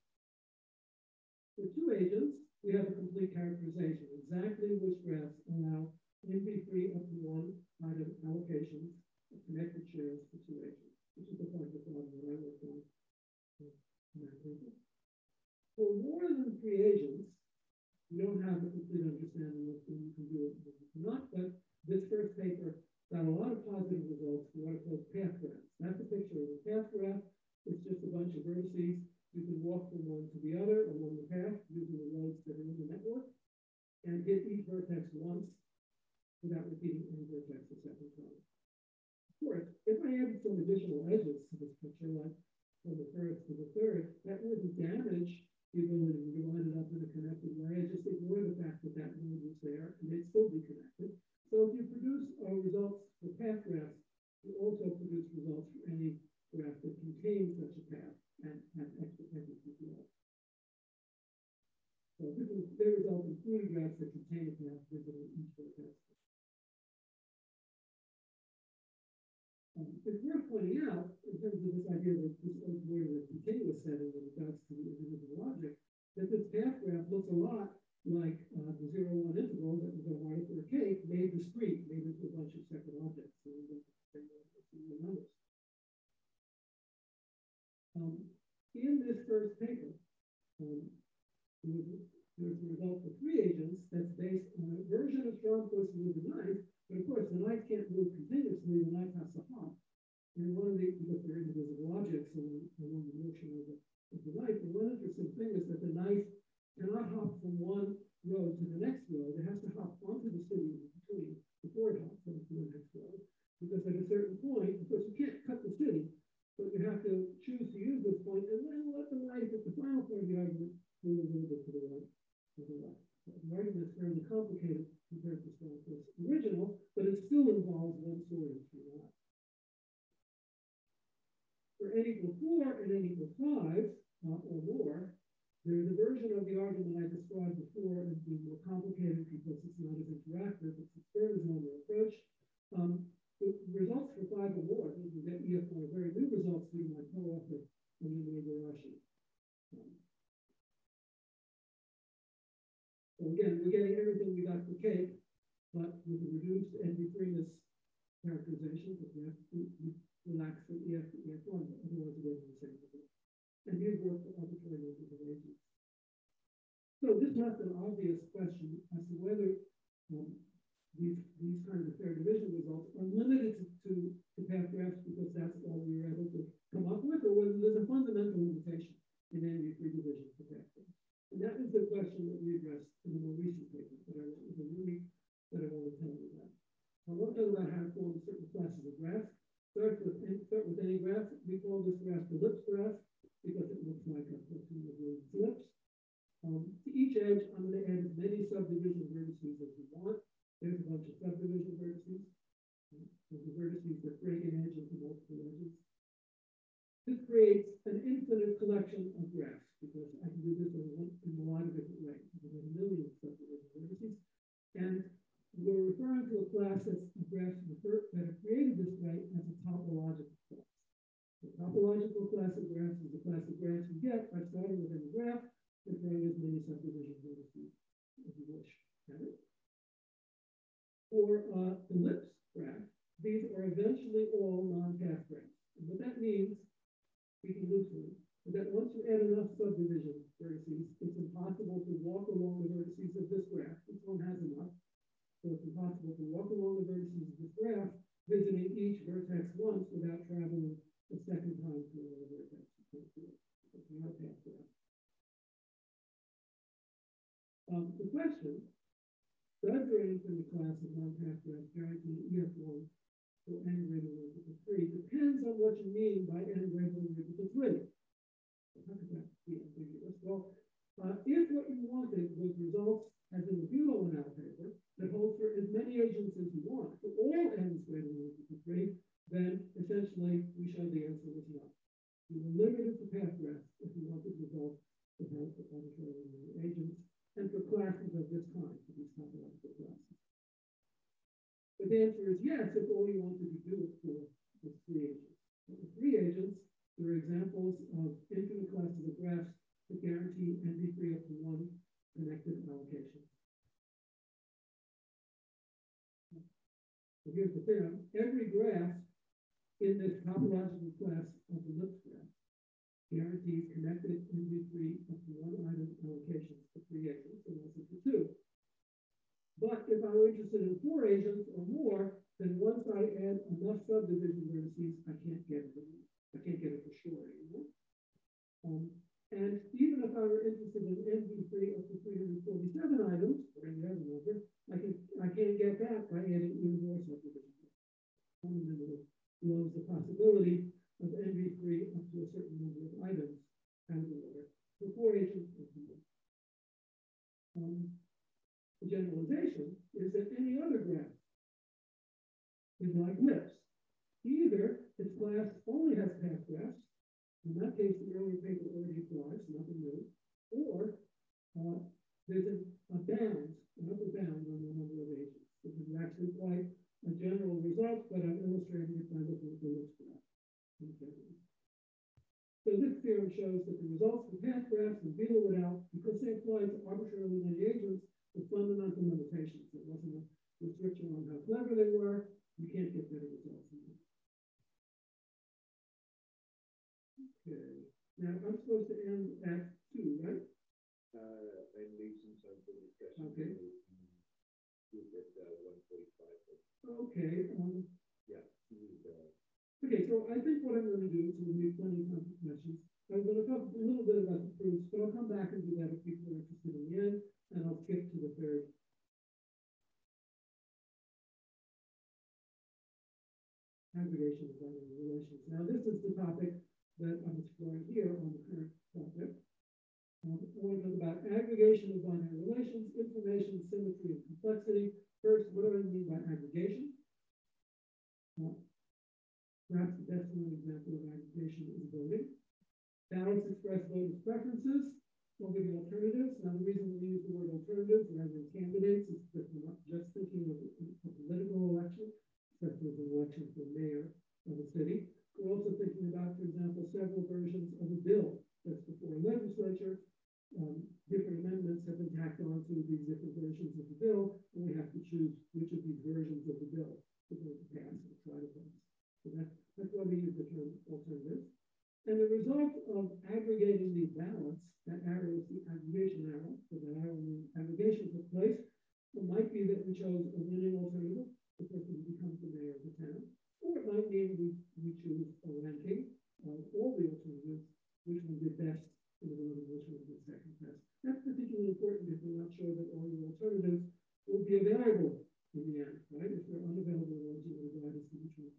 For 2 agents, we have a complete characterization, exactly which graphs allow ND-free up to 1 item allocations of connected shares for 2 agents, which is the part of the problem that I worked on in that paper. For more than 3 agents, you don't have a complete understanding of when you can do it and when you cannot, but this first paper got a lot of positive results for what are called path graphs. That's a picture of a path graph. It's just a bunch of vertices. You can walk from one to the other along the path using the roads that are in the network and hit each vertex once without repeating any vertex a second time. Of course, if I added some additional edges to this picture, like from the first to the third, that wouldn't damage the ability to line it up in a connected way. I just ignore the fact that that node was there and they'd still be connected. So if you produce results for path graphs, you also produce results for any graph that contains such a path and extra edges as well. So they result in 3 graphs that contain a path visible in each vertex. It's worth pointing out, in terms of this idea that this is more of a continuous setting when it does to the individual object, that this path graph looks a lot like the 0-1 integral that was on for a cake made discrete, made into a bunch of separate objects. So we don't say the numbers. In this first paper, there's a result for 3 agents that's based on a version of Stromquist with the knife, but of course the knife can't move continuously, the knife has to hop. And one of the, because they're indivisible objects along the motion of the knife, and one interesting thing is that the knife cannot hop from one road to the next road. It has to hop onto the city in between before it hops onto the next road. Because at a certain point, of course, you can't cut the city, but you have to choose to use this point and then let the knife at the final point of the argument move a little bit to the right or the left. So the argument is fairly complicated compared to Stromquist's original, but it still involves one sort of tree. For n equals 4 and n equals 5 or more, there's a version of the argument I described before as being more complicated because it's not as interactive. It's a third normal approach. The results for 5 or more, these are EF1 are very new results due to my co-author, Igarashi. So again, we're getting everything we got for cake, but with a reduced ND-freeness characterization, because we have to relax from EF to EF1, but otherwise we're getting the same result. And these work for arbitrary numbers of agents. So this left an obvious question as to whether these kinds of fair division results are limited to path graphs because that's all we were able to come up with, or whether there's a fundamental limitation in ND-free division for path graphs. And that is the question that we addressed in the more recent paper that I want to tell you about. I want to talk about how to form certain classes of graphs. Start with any graph. We call this graph the ellipse graph because it looks like a cartoon of an ellipse. To each edge, I'm going to add as many subdivision vertices as we want. There's a bunch of subdivision vertices. There's the vertices that break an edge into multiple edges. This creates an infinite collection of graphs because I can do this in a lot of different ways. There's a million subdivision vertices. And we're referring to a class that's a graphs that are created this way as a topological class. class of graphs is the class of graphs you get by starting within the graph and throwing as many subdivisions as you wish. Okay? For ellipse graph, these are eventually all non-path graphs. And what that means, speaking loosely, is that once you add enough subdivision vertices, it's impossible to walk along the vertices of this graph. This one has enough. So it's impossible to walk along the vertices of this graph, visiting each vertex once without traveling a second time to another vertex. It's not a path graph. The question, does range in the class of non-path graphs guarantee EF1 for n greater than or equal to 3 depends on what you mean by n greater than or equal to 3. How could that be ambiguous? Well, if what you wanted was results, as in the Bulow and Al paper, that hold for as many agents as you want, for all n's greater than or equal to 3, then essentially we showed the answer was no. You were limited to path graphs if you wanted results that held for arbitrarily many agents, and for classes of this kind, for these topological classes. But the answer is yes, if all you wanted to do it for was 3 agents. But with 3 agents, there are examples of infinite classes of graphs that guarantee NV3 up to 1 connected allocation. So here's the theorem. Every graph in this topological class of ellipse graph guarantees connected NV3 up to 1 item allocations for 3 agents and also for 2. But if I were interested in 4 agents or more, then once I add enough subdivision vertices, I can't get it anymore. I can't get it for sure anymore. And even if I were interested in NV3 up to 347 items, or any other number, I can't get that by adding even more subdivisions. Fundamentally lows the possibility of NV3 up to a certain number of items out of the order for 4 agents or more. The generalization is that any other graph is like lips. Either its class only has path graphs, in that case the earlier paper already applies, nothing new, or there's an upper bound on the number of agents. This is actually quite a general result, but I'm illustrating it by looking at the lips graph. So this theorem shows that the results for path graphs and Beetle it out because they apply to arbitrarily many agents with fundamental limitations. There wasn't a restriction on how clever they were. You can't get better results than that. Okay. Now I'm supposed to end at 2, right? And leave some time for discussion. Okay. At 1:45. Okay. Yeah. Okay, so I think what I'm going to do is we'll leave plenty of time for questions. I'm going to talk a little bit about the proofs, but I'll come back and do that if people are interested in the end, and I'll skip to the third. Aggregation of binary relations. Now, this is the topic that I'm exploring here on the current project. I want to talk about aggregation of binary relations, information, symmetry, and complexity. First, what do I mean by aggregation? Perhaps the best known example of aggregation is voting. Ballots express voters' preferences over the alternatives. Now, the reason we use the word alternatives rather than candidates is that we're not just thinking of a political election, such as an election for mayor of a city. We're also thinking about, for example, several versions of a bill that's before a legislature. Different amendments have been tacked on to these different versions of the bill, and we have to choose which of these versions of the bill to go to pass or try to pass. So that's why we use the term alternatives. And the result of aggregating these ballots, that arrow is the aggregation arrow, so that arrow means aggregation took place. It might be that we chose a winning alternative, the person who becomes the mayor of the town, or it might mean we choose a ranking of all the alternatives, which one did best in the vote, which one did second best. That's particularly important if we're not sure that all the alternatives will be available in the end, right? If they're unavailable ones, you will guide us to which one.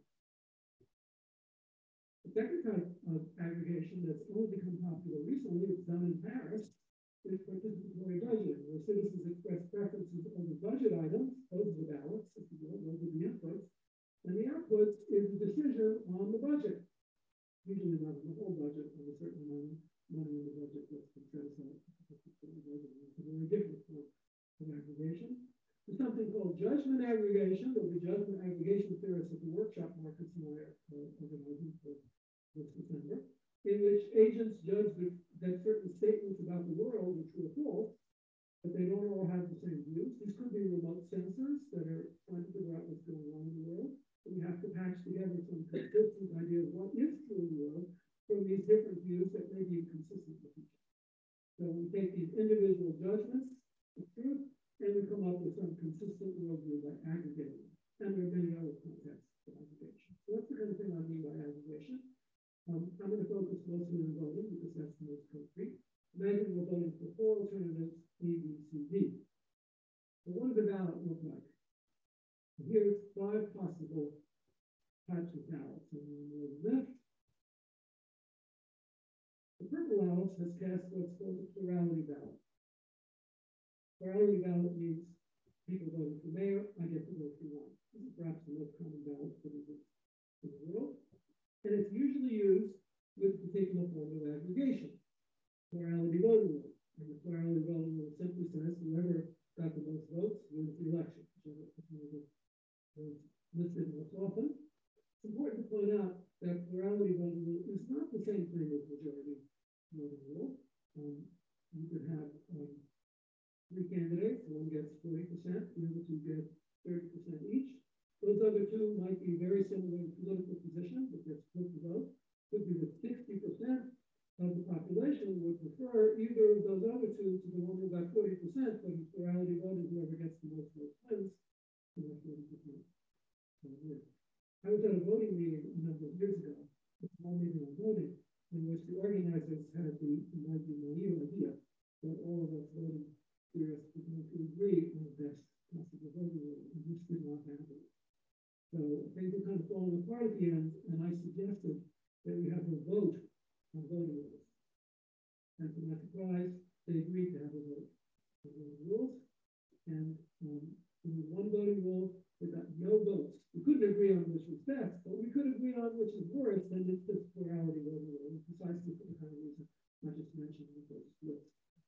The second type of aggregation that's only become popular recently, it's done in Paris, is participatory budgeting, where citizens express preferences over budget items, those are the ballots, if you will, those are the inputs, and the outputs is a decision on the budget. Usually not on the whole budget, on a certain amount of money in the budget that's been set aside. It's a very different form of aggregation. There's something called judgment aggregation. There'll be judgment aggregation theorists at the workshop Marcus and I are organizing for this December, in which agents judge that certain statements about the world are true or false, but they don't all have the same views. These could be remote sensors that are trying to figure out what's going on in the world. And we have to patch together some consistent idea of what is true in the world from these different views that may be inconsistent with each other. So we take these individual judgments of truth, and we come up with some consistent worldview by aggregating. And there are many other contexts for aggregation. So that's the kind of thing I mean by aggregation. I'm going to focus mostly on voting because that's the most concrete. Imagine we're voting for 4 alternatives, A, B, C, D. So what does the ballot look like? Here's 5 possible types of ballots. And on the left, the purple ballot has cast what's called a plurality ballot. Plurality ballot means people voting for mayor, I get to vote for one. This is perhaps the most common ballot that exists in the world. And it's usually used with a particular form of aggregation, plurality voting rule. And the plurality voting rule simply says whoever got the most votes wins the election, whichever is listed most often. It's important to point out that plurality voting rule is not the same thing as majority voting rule. You could have 3 candidates, one gets 40%, the other 2 get 30% each. Those other 2 might be very similar in political positions, but they're split the vote. Could be that 60% of the population would prefer either of those other 2 to the one who got 40%, but in plurality voting, whoever gets the most votes wins. So that's 40%. I was at a voting meeting a number of years ago, a small meeting on voting, in which the organizers had the, in my view, naive idea that all of us voting theorists were going to agree on the best possible voting rule, and this did not happen. So things were kind of falling apart at the end, and I suggested that we have a vote on voting rules. And to my surprise, they agreed to have a vote on voting rules. And in the one voting rule, we got no votes. We couldn't agree on which was best, but we could agree on which is worse, and it's this plurality voting rule, precisely for the kind of reason I just mentioned with those splits.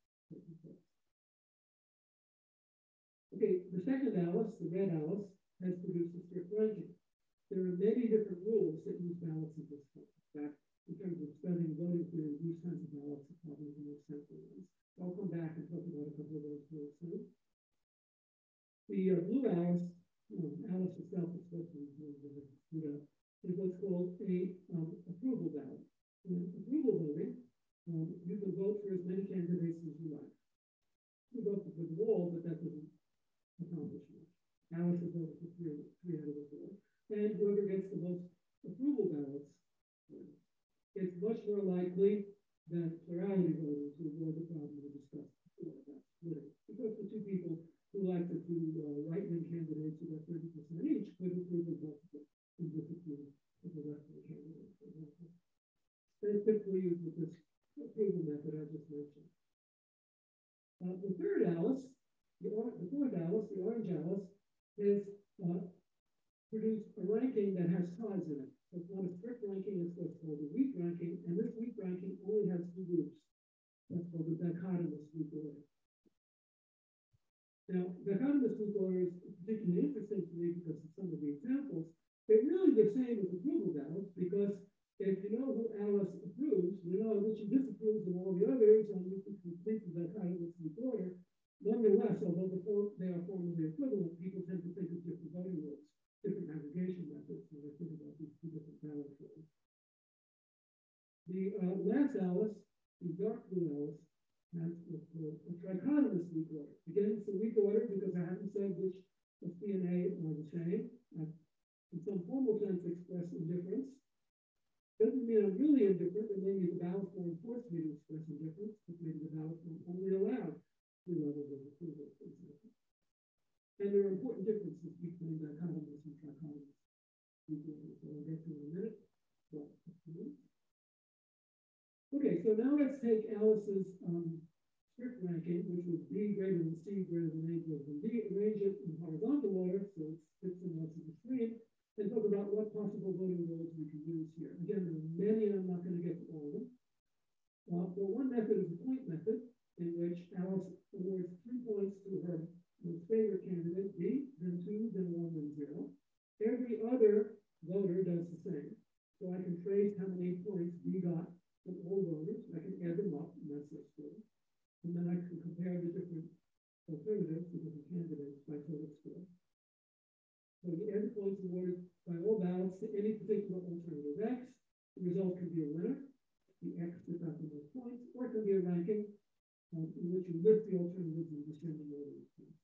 Okay, the second Alice, the red Alice, has produced a strict ranking. There are many different rules that use ballots at this point. In fact, in terms of studying voting theory, these kinds of ballots are probably the most central ones. I'll come back and talk about a couple of those rules soon. The blue Alice, Alice itself is supposed to be is what's called a approval ballot. In approval voting, you can vote for as many candidates as you like. You vote for them all, but that doesn't accomplish much. Alice has voted for 3 out of the 4. And whoever gets the most approval ballots wins. It's much more likely than plurality voting to avoid the problem we discussed before about splitting. Because the 2 people who like the 2 right-wing candidates who got 30% each could approve of both of them and disapprove of the left-wing candidates, for example. That's typically used with this approval method I just mentioned. The third Alice, the fourth Alice, the orange Alice, is produced a ranking that has ties in it. So it's not a strict ranking, it's what's called a weak ranking, and this weak ranking only has 2 groups. That's called the dichotomous weak order. Now, dichotomous weak order is particularly interesting to me because of some of the examples. They're really the same as approval ballots because if you know who Alice approves, you know that she disapproves of all the others, and you can complete the dichotomous weak order. Nonetheless, although they are formally equivalent, people tend to think of different voting rules, different aggregation methods when they think about these 2 different ballot rules. The last Alice, the dark blue Alice, has what's called a trichotomous weak order. Again, it's a weak order because I haven't said which of C and A are the same. In some formal sense, express indifference. Doesn't mean I'm really indifferent, and maybe the ballot form forced me to express indifference, but maybe the ballot form only allowed 2 levels of approval, for example. And there are important differences between dichotomous and trichotomous. So I'll get to in a minute. Okay, so now let's take Alice's strict ranking, which was B greater than C greater than A greater than D, arrange it in horizontal order, so it fits in lots of the screen, and talk about what possible voting rules we can use here. Again, there are many, and I'm not going to get to all of them. Well, one method is the point method, in which Alice awards 3 points to her most favorite candidate, B, then 2, then 1, then 0. Every other voter does the same. So I can trace how many points points D got from all voters. I can add them up, and that's their score. And then I can compare the different alternatives, the different candidates by total score. So you add the points awarded by all ballots to any particular alternative X. The result could be a winner, the X that got the most points, or it could be a ranking in which you list the alternatives and determine the order of points.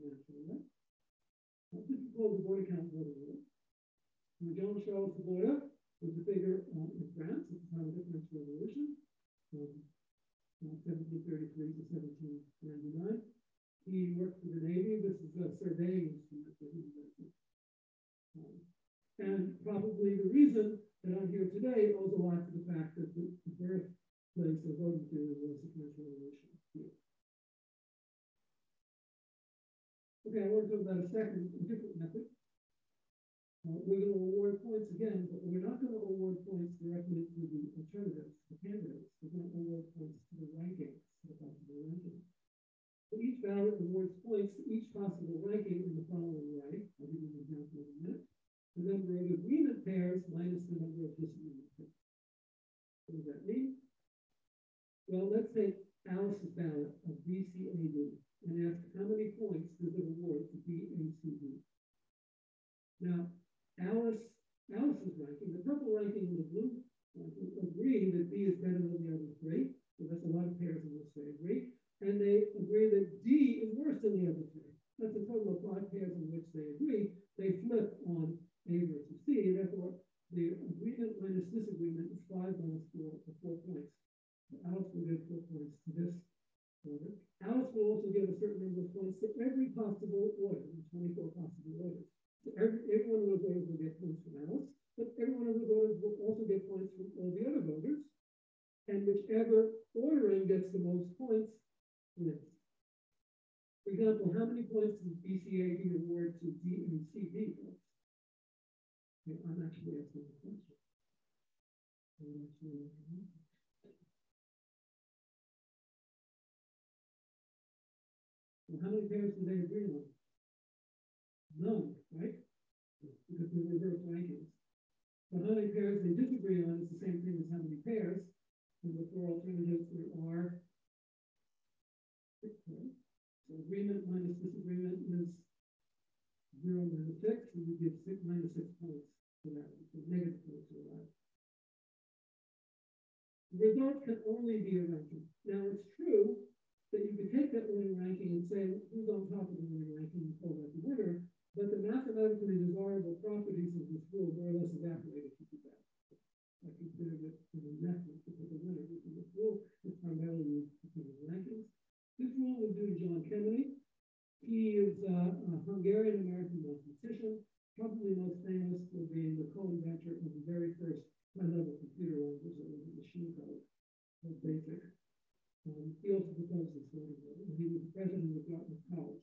This is called the border count voting rule. Magellan Charles de Borda was the figure in France at the time of the French Revolution, 1733 to 1799. He worked for the Navy. This is a surveying instrument that he invented. And probably the reason that I'm here today owes a lot to the fact that the birthplace of voting theory was the French Revolution. Okay, I want to talk about a different method. We're going to award points again, but we're not going to award points directly to the alternatives, the candidates. We're going to award points to the rankings, the possible rankings. So each ballot awards points to each possible ranking in the following way. I'll give you an example in a minute. The number of agreement pairs minus the number of disagreement pairs. What does that mean? Well, let's take Alice's ballot of BCAD and ask how many points does it award to BACD. Now, Alice's ranking, the purple ranking and the blue ranking agree that B is better than the other three. So that's a lot of pairs in which they agree. And they agree that D is worse than the other three. That's a total of 5 pairs in which they agree. They flip on A versus C, and therefore the agreement minus disagreement is 5 minus 4 or 4 points. So Alice will give 4 points to this order. Alice will also give a certain number of points to every possible order, 24 possible orders. So every one of those voters will get points from Alice, but every one of the voters will also get points from all the other voters. And whichever ordering gets the most points wins. For example, how many points does BCAD award to D and CD votes? Okay, I'm actually asking the question. Well, how many pairs do they agree on? None, right? Because they're reverse rankings. So how many pairs they disagree on is the same thing as how many pairs. And the 4 alternatives there are 6 pairs. So agreement minus disagreement is 0 minus 6, and we give 6 minus 6 points for that. So negative points for that. The result can only be a ranking. Now it's true that you could take that winning ranking and say who's on top of the winning ranking and call that the winner, but the mathematically desirable properties of this rule more or less evaporate if you do that. I consider it as a method to pick a winner, because this rule is primarily used to pick rankings. This rule was due to John Kennedy. He is a Hungarian-American mathematician, probably most famous for being the co-inventor of the very first high-level computer language that was a machine code, called BASIC. He also proposed this voting rule, and he was the president of Dartmouth College.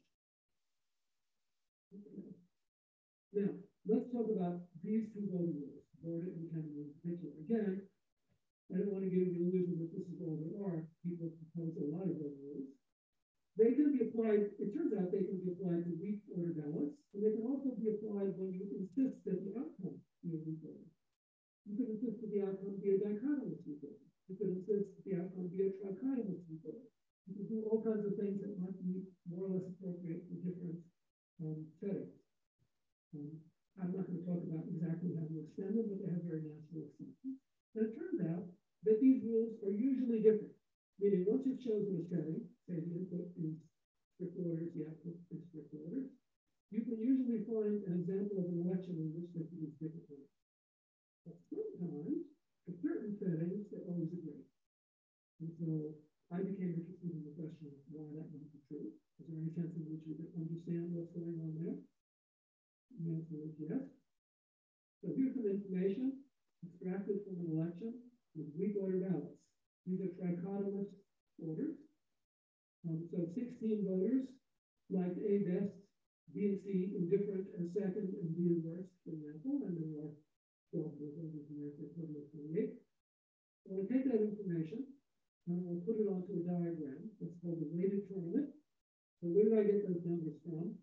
Okay. Now, let's talk about these two voting rules, Borda and Kennedy in particular. Again, I don't want to give you the illusion that this is all there are. People propose a lot of voting rules. They can be applied, it turns out they can be applied to weak order ballots, and they can also be applied when you insist that the outcome be a weak order. You can insist that the outcome be a dichotomous weak order. You can insist that the outcome be a trichotomous weak order. You can do all kinds of things that might be more or less appropriate for different settings. I'm not going to talk about exactly how to extend them, but they have very natural extensions. And it turns out that these rules are usually different. Meaning, once you've chosen a setting, say the input is strict orders, the output is strict orders, you can usually find an example of an election in which this is different orders. But sometimes, for certain settings, they always agree. And so I became interested in the question of why that might be true. Is there any sense in which we can understand what's going on there? The answer is yes. So here's some information extracted from an election with weak order ballots. These are trichotomous orders. So 16 voters liked A best, B and C indifferent and second, and D and worst, for example, and there are 12 voters in there for a total of 28. So I'll take that information and we'll put it onto a diagram. That's called the weighted tournament. So where did I get those numbers from?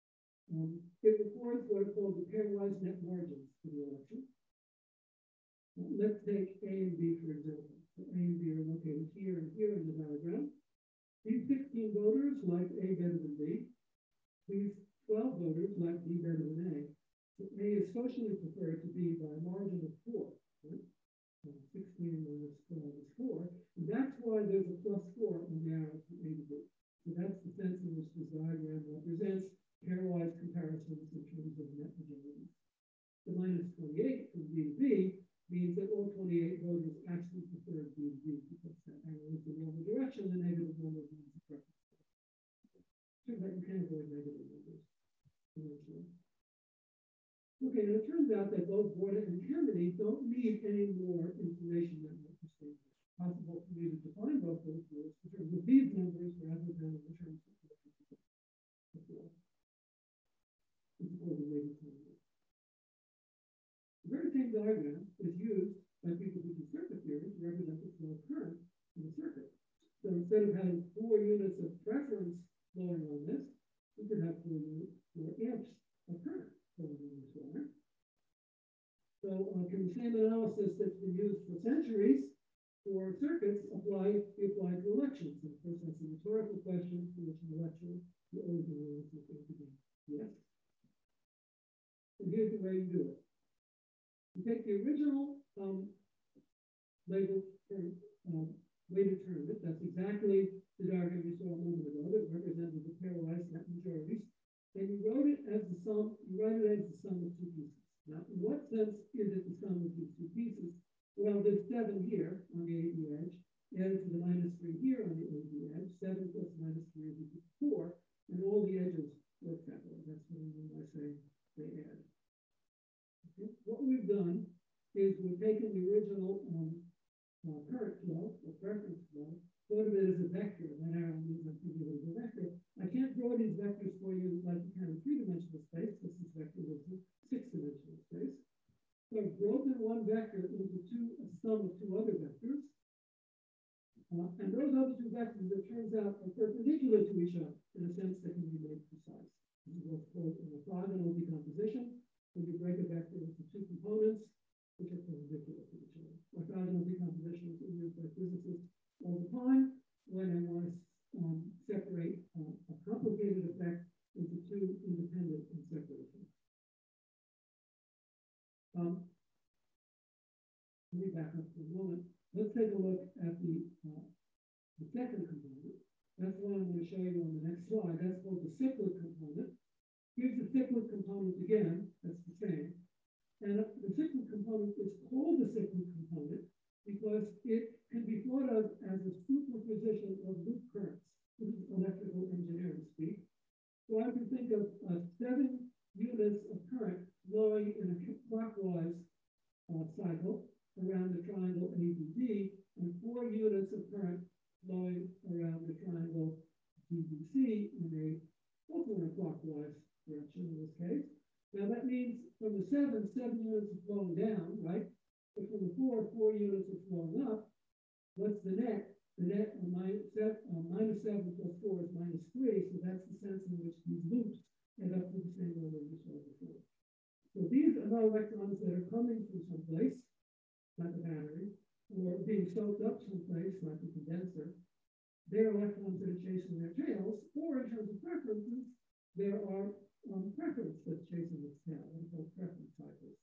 It records what are called the pairwise net margins for the election. Let's take A and B, for example. So A and B are located here and here in the diagram. These 16 voters like A better than B. These 12 voters like B better than A. So A is socially preferred to B by a margin of 4. Right? 16 minus 12 is 4. And that's why there's a plus 4 on the arrow from A to B. So that's the sense in which this diagram represents pairwise comparisons in terms of net majority. The minus 28 from B to B means that all 28 voters actually prefer B to B because that arrow is the normal direction, the negative number means the preference. Turns out you can avoid negative numbers eventually. Okay, and it turns out that both Borda and Kennedy don't need any more information than what you see. It's possible for you to define both those rules in terms of these numbers rather than in terms of before. It's called the weighted time. The very same diagram is used by people who do circuit theory to represent the flow of current in the circuit. So instead of having 4 units of preference flowing on this, we could have 4 amps of current flowing on this wire. So can the same analysis that's been used for centuries for circuits be applied to elections? And of course, that's a rhetorical question for which an election, the only answer is going to be yes. And here's the way you do it. You take the original labeled term, weighted term. That's exactly the diagram you saw a moment ago that represented the pairwise net majorities. And you wrote it as the sum, you write it as the sum of 2 pieces. Now, in what sense is it the sum of these 2 pieces? Well, there's 7 here on the AB edge, added to the minus 3 here on the AB edge. 7 plus minus 3 is equal to 4, and all the edges work that way. That's what I mean by saying they add. Okay. What we've done is we've taken the original current flow, or preference flow, thought of it as a vector. That arrow means I'm thinking of it as a vector. I can't draw these vectors for you like you can in 3-dimensional space, because this vector is in 6-dimensional space. So I've broken one vector into a sum of 2 other vectors. And those other 2 vectors, it turns out, are perpendicular to each other in a sense that can be made precise. This is what's called an orthogonal decomposition. When you break a vector into 2 components, which are perpendicular to each other. Orthogonal decomposition is used by physicists all the time when they want to separate a complicated effect into 2 independent and separate effects. Let me back up for a moment. Let's take a look at the second component. That's the one I'm going to show you on the next slide. That's called the cyclic component. Here's the cyclic component again. That's the same. And the cyclic component is called the cyclic component because it can be thought of as a superposition of loop currents. This is electrical engineering speak. So I can think of 7 units of current flowing in a clockwise cycle around the triangle ABD, and 4 units of current flowing around the triangle DBC in a also in a clockwise direction in this case. Now that means from the 7 units are flowing down, right? But from the 4 units are flowing up. What's the net? The net of minus 7 plus 4 is minus 3. So that's the sense in which these loops add up to the same number we saw before. So these are not electrons that are coming from someplace, like a battery, or being soaked up someplace, like a condenser. They're electrons that are chasing their tails, or in terms of preferences, there are preference that's chasing its tail. They're called preference cycles.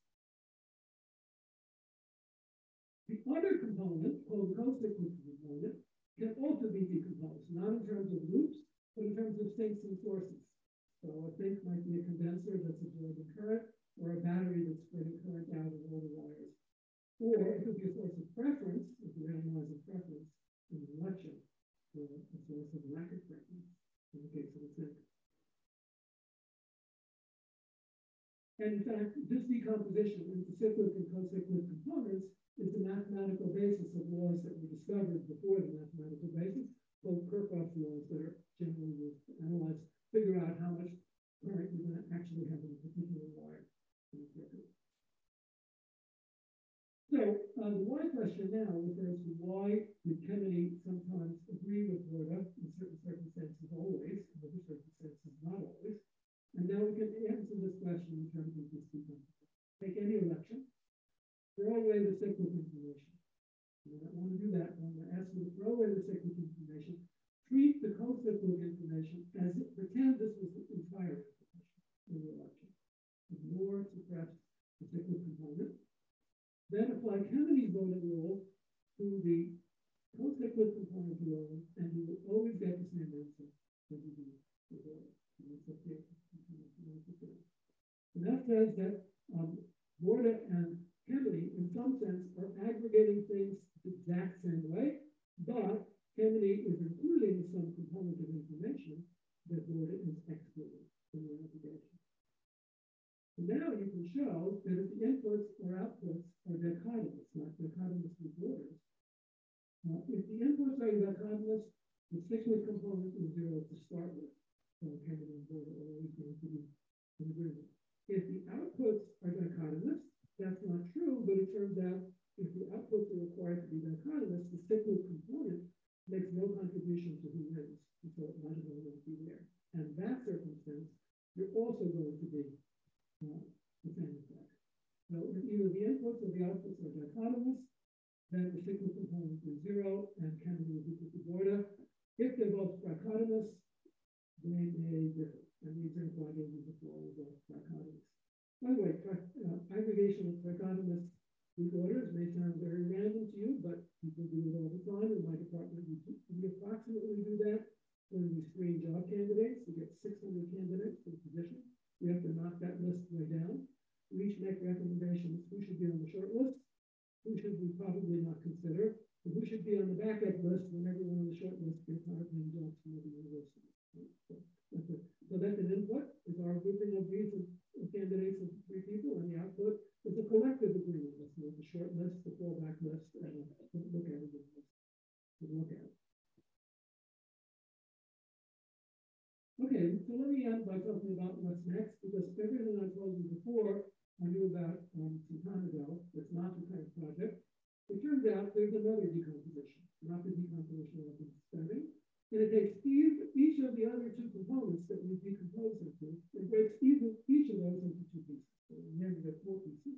The other component, called the co-cyclic component, can also be decomposed, not in terms of loops, but in terms of sinks and sources. So a sink might be a condenser that's absorbing current, or a battery that's spreading current out of all the wires. Or it could be a source of preference, if you analyze a preference in an election, or a source of lack of preference, in the case of a sink. And in fact, this decomposition into cyclic and co-cyclic components is the mathematical basis of laws that were discovered before the mathematical basis, both Kirchhoff's laws that are generally used to analyze, figure out how much current you're going to actually have in a particular wire in the circuit. So the why question now refers to why did Kennedy sometimes agree with Borda in certain circumstances always, in other circumstances not always. And now we can answer this question in terms of this decomposition. Take any election. For throw away the cyclic information. You don't want to do that. I'm going to ask you to throw away the cyclic information. Treat the co-cyclic information as it pretend this was the entire information in your lecture. Ignore, suppress the cyclic component. Then apply Kennedy's voting rule to the co-cyclic component alone, and you will always get the same answer as you do before. And that says that Borda and Kennedy, in some sense, are aggregating things the exact same way, but Kennedy is including some component of information that Borda is excluding from the aggregation. So now you can show that if the inputs or outputs are dichotomous, not dichotomous with borders, if the inputs are dichotomous, the cyclic component is 0 to start with. So Kennedy and Borda are always going to be in agreement. If the outputs are dichotomous, that's not true, but it turns out if the outputs are required to be dichotomous, the cyclic component makes no contribution to who wins, and so it might as well not be there. And that circumstance, you're also going to be the same effect. So if either the inputs or the outputs are dichotomous, then the cyclic component is 0, and Kennedy is equal to Borda. If they're both dichotomous, they may differ. And the example I gave you before was dichotomous. By the way, aggregation of trichotomous orders may sound very random to you, but people do it all the time. In my department, we approximately do that when we screen job candidates. We get 600 candidates for the position. We have to knock that list way down. We each make recommendations. Who should be on the short list? Who should we probably not consider? And who should be on the back end list when everyone on the short list gets higher-paying jobs from other universities? So that's an input, is our grouping of these candidates of 3 people, and the output is a collective agreement. That's not the short list, the fallback list, and look at it. Look at it. Okay, so let me end by talking about what's next, because everything I told you before, I knew about some time ago. It's not the kind of project. It turns out there's another decomposition, not the decomposition I've been studying. And it takes each of the other 2 components that we decompose into, and breaks each of those into 2 pieces. So in the end, we get 4 pieces.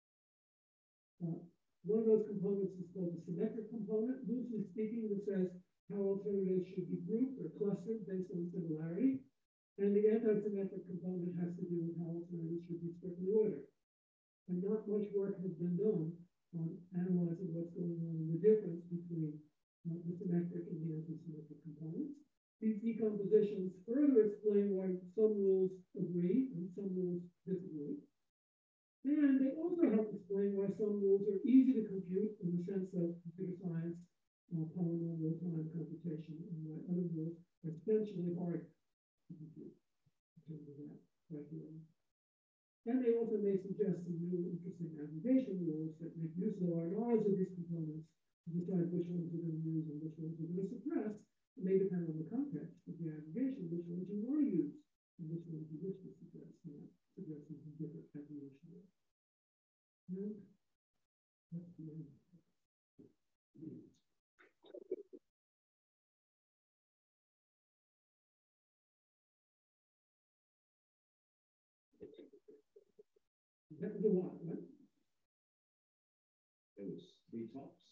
One of those components is called the symmetric component. Loosely speaking, it says how alternatives should be grouped or clustered based on similarity. And the anti-symmetric component has to do with how alternatives should be strictly ordered. And not much work has been done on analyzing what's going on in the difference between the symmetric and the anti-symmetric components. These decompositions further explain why some rules agree and some rules disagree. And they also help explain why some rules are easy to compute in the sense of computer science, polynomial real-time computation, and why other rules are essentially hard to compute in terms of that criteria. And they also may suggest some new interesting aggregation rules that make use of our knowledge of these components to decide which ones we're going to use and which ones we're going to suppress. It may depend on the context of the aggregation, which ones you want to use and which ones you wish to suppress. Suggesting some different aggregation rules. And that's the end. That was a lot, right? There was 3 talks.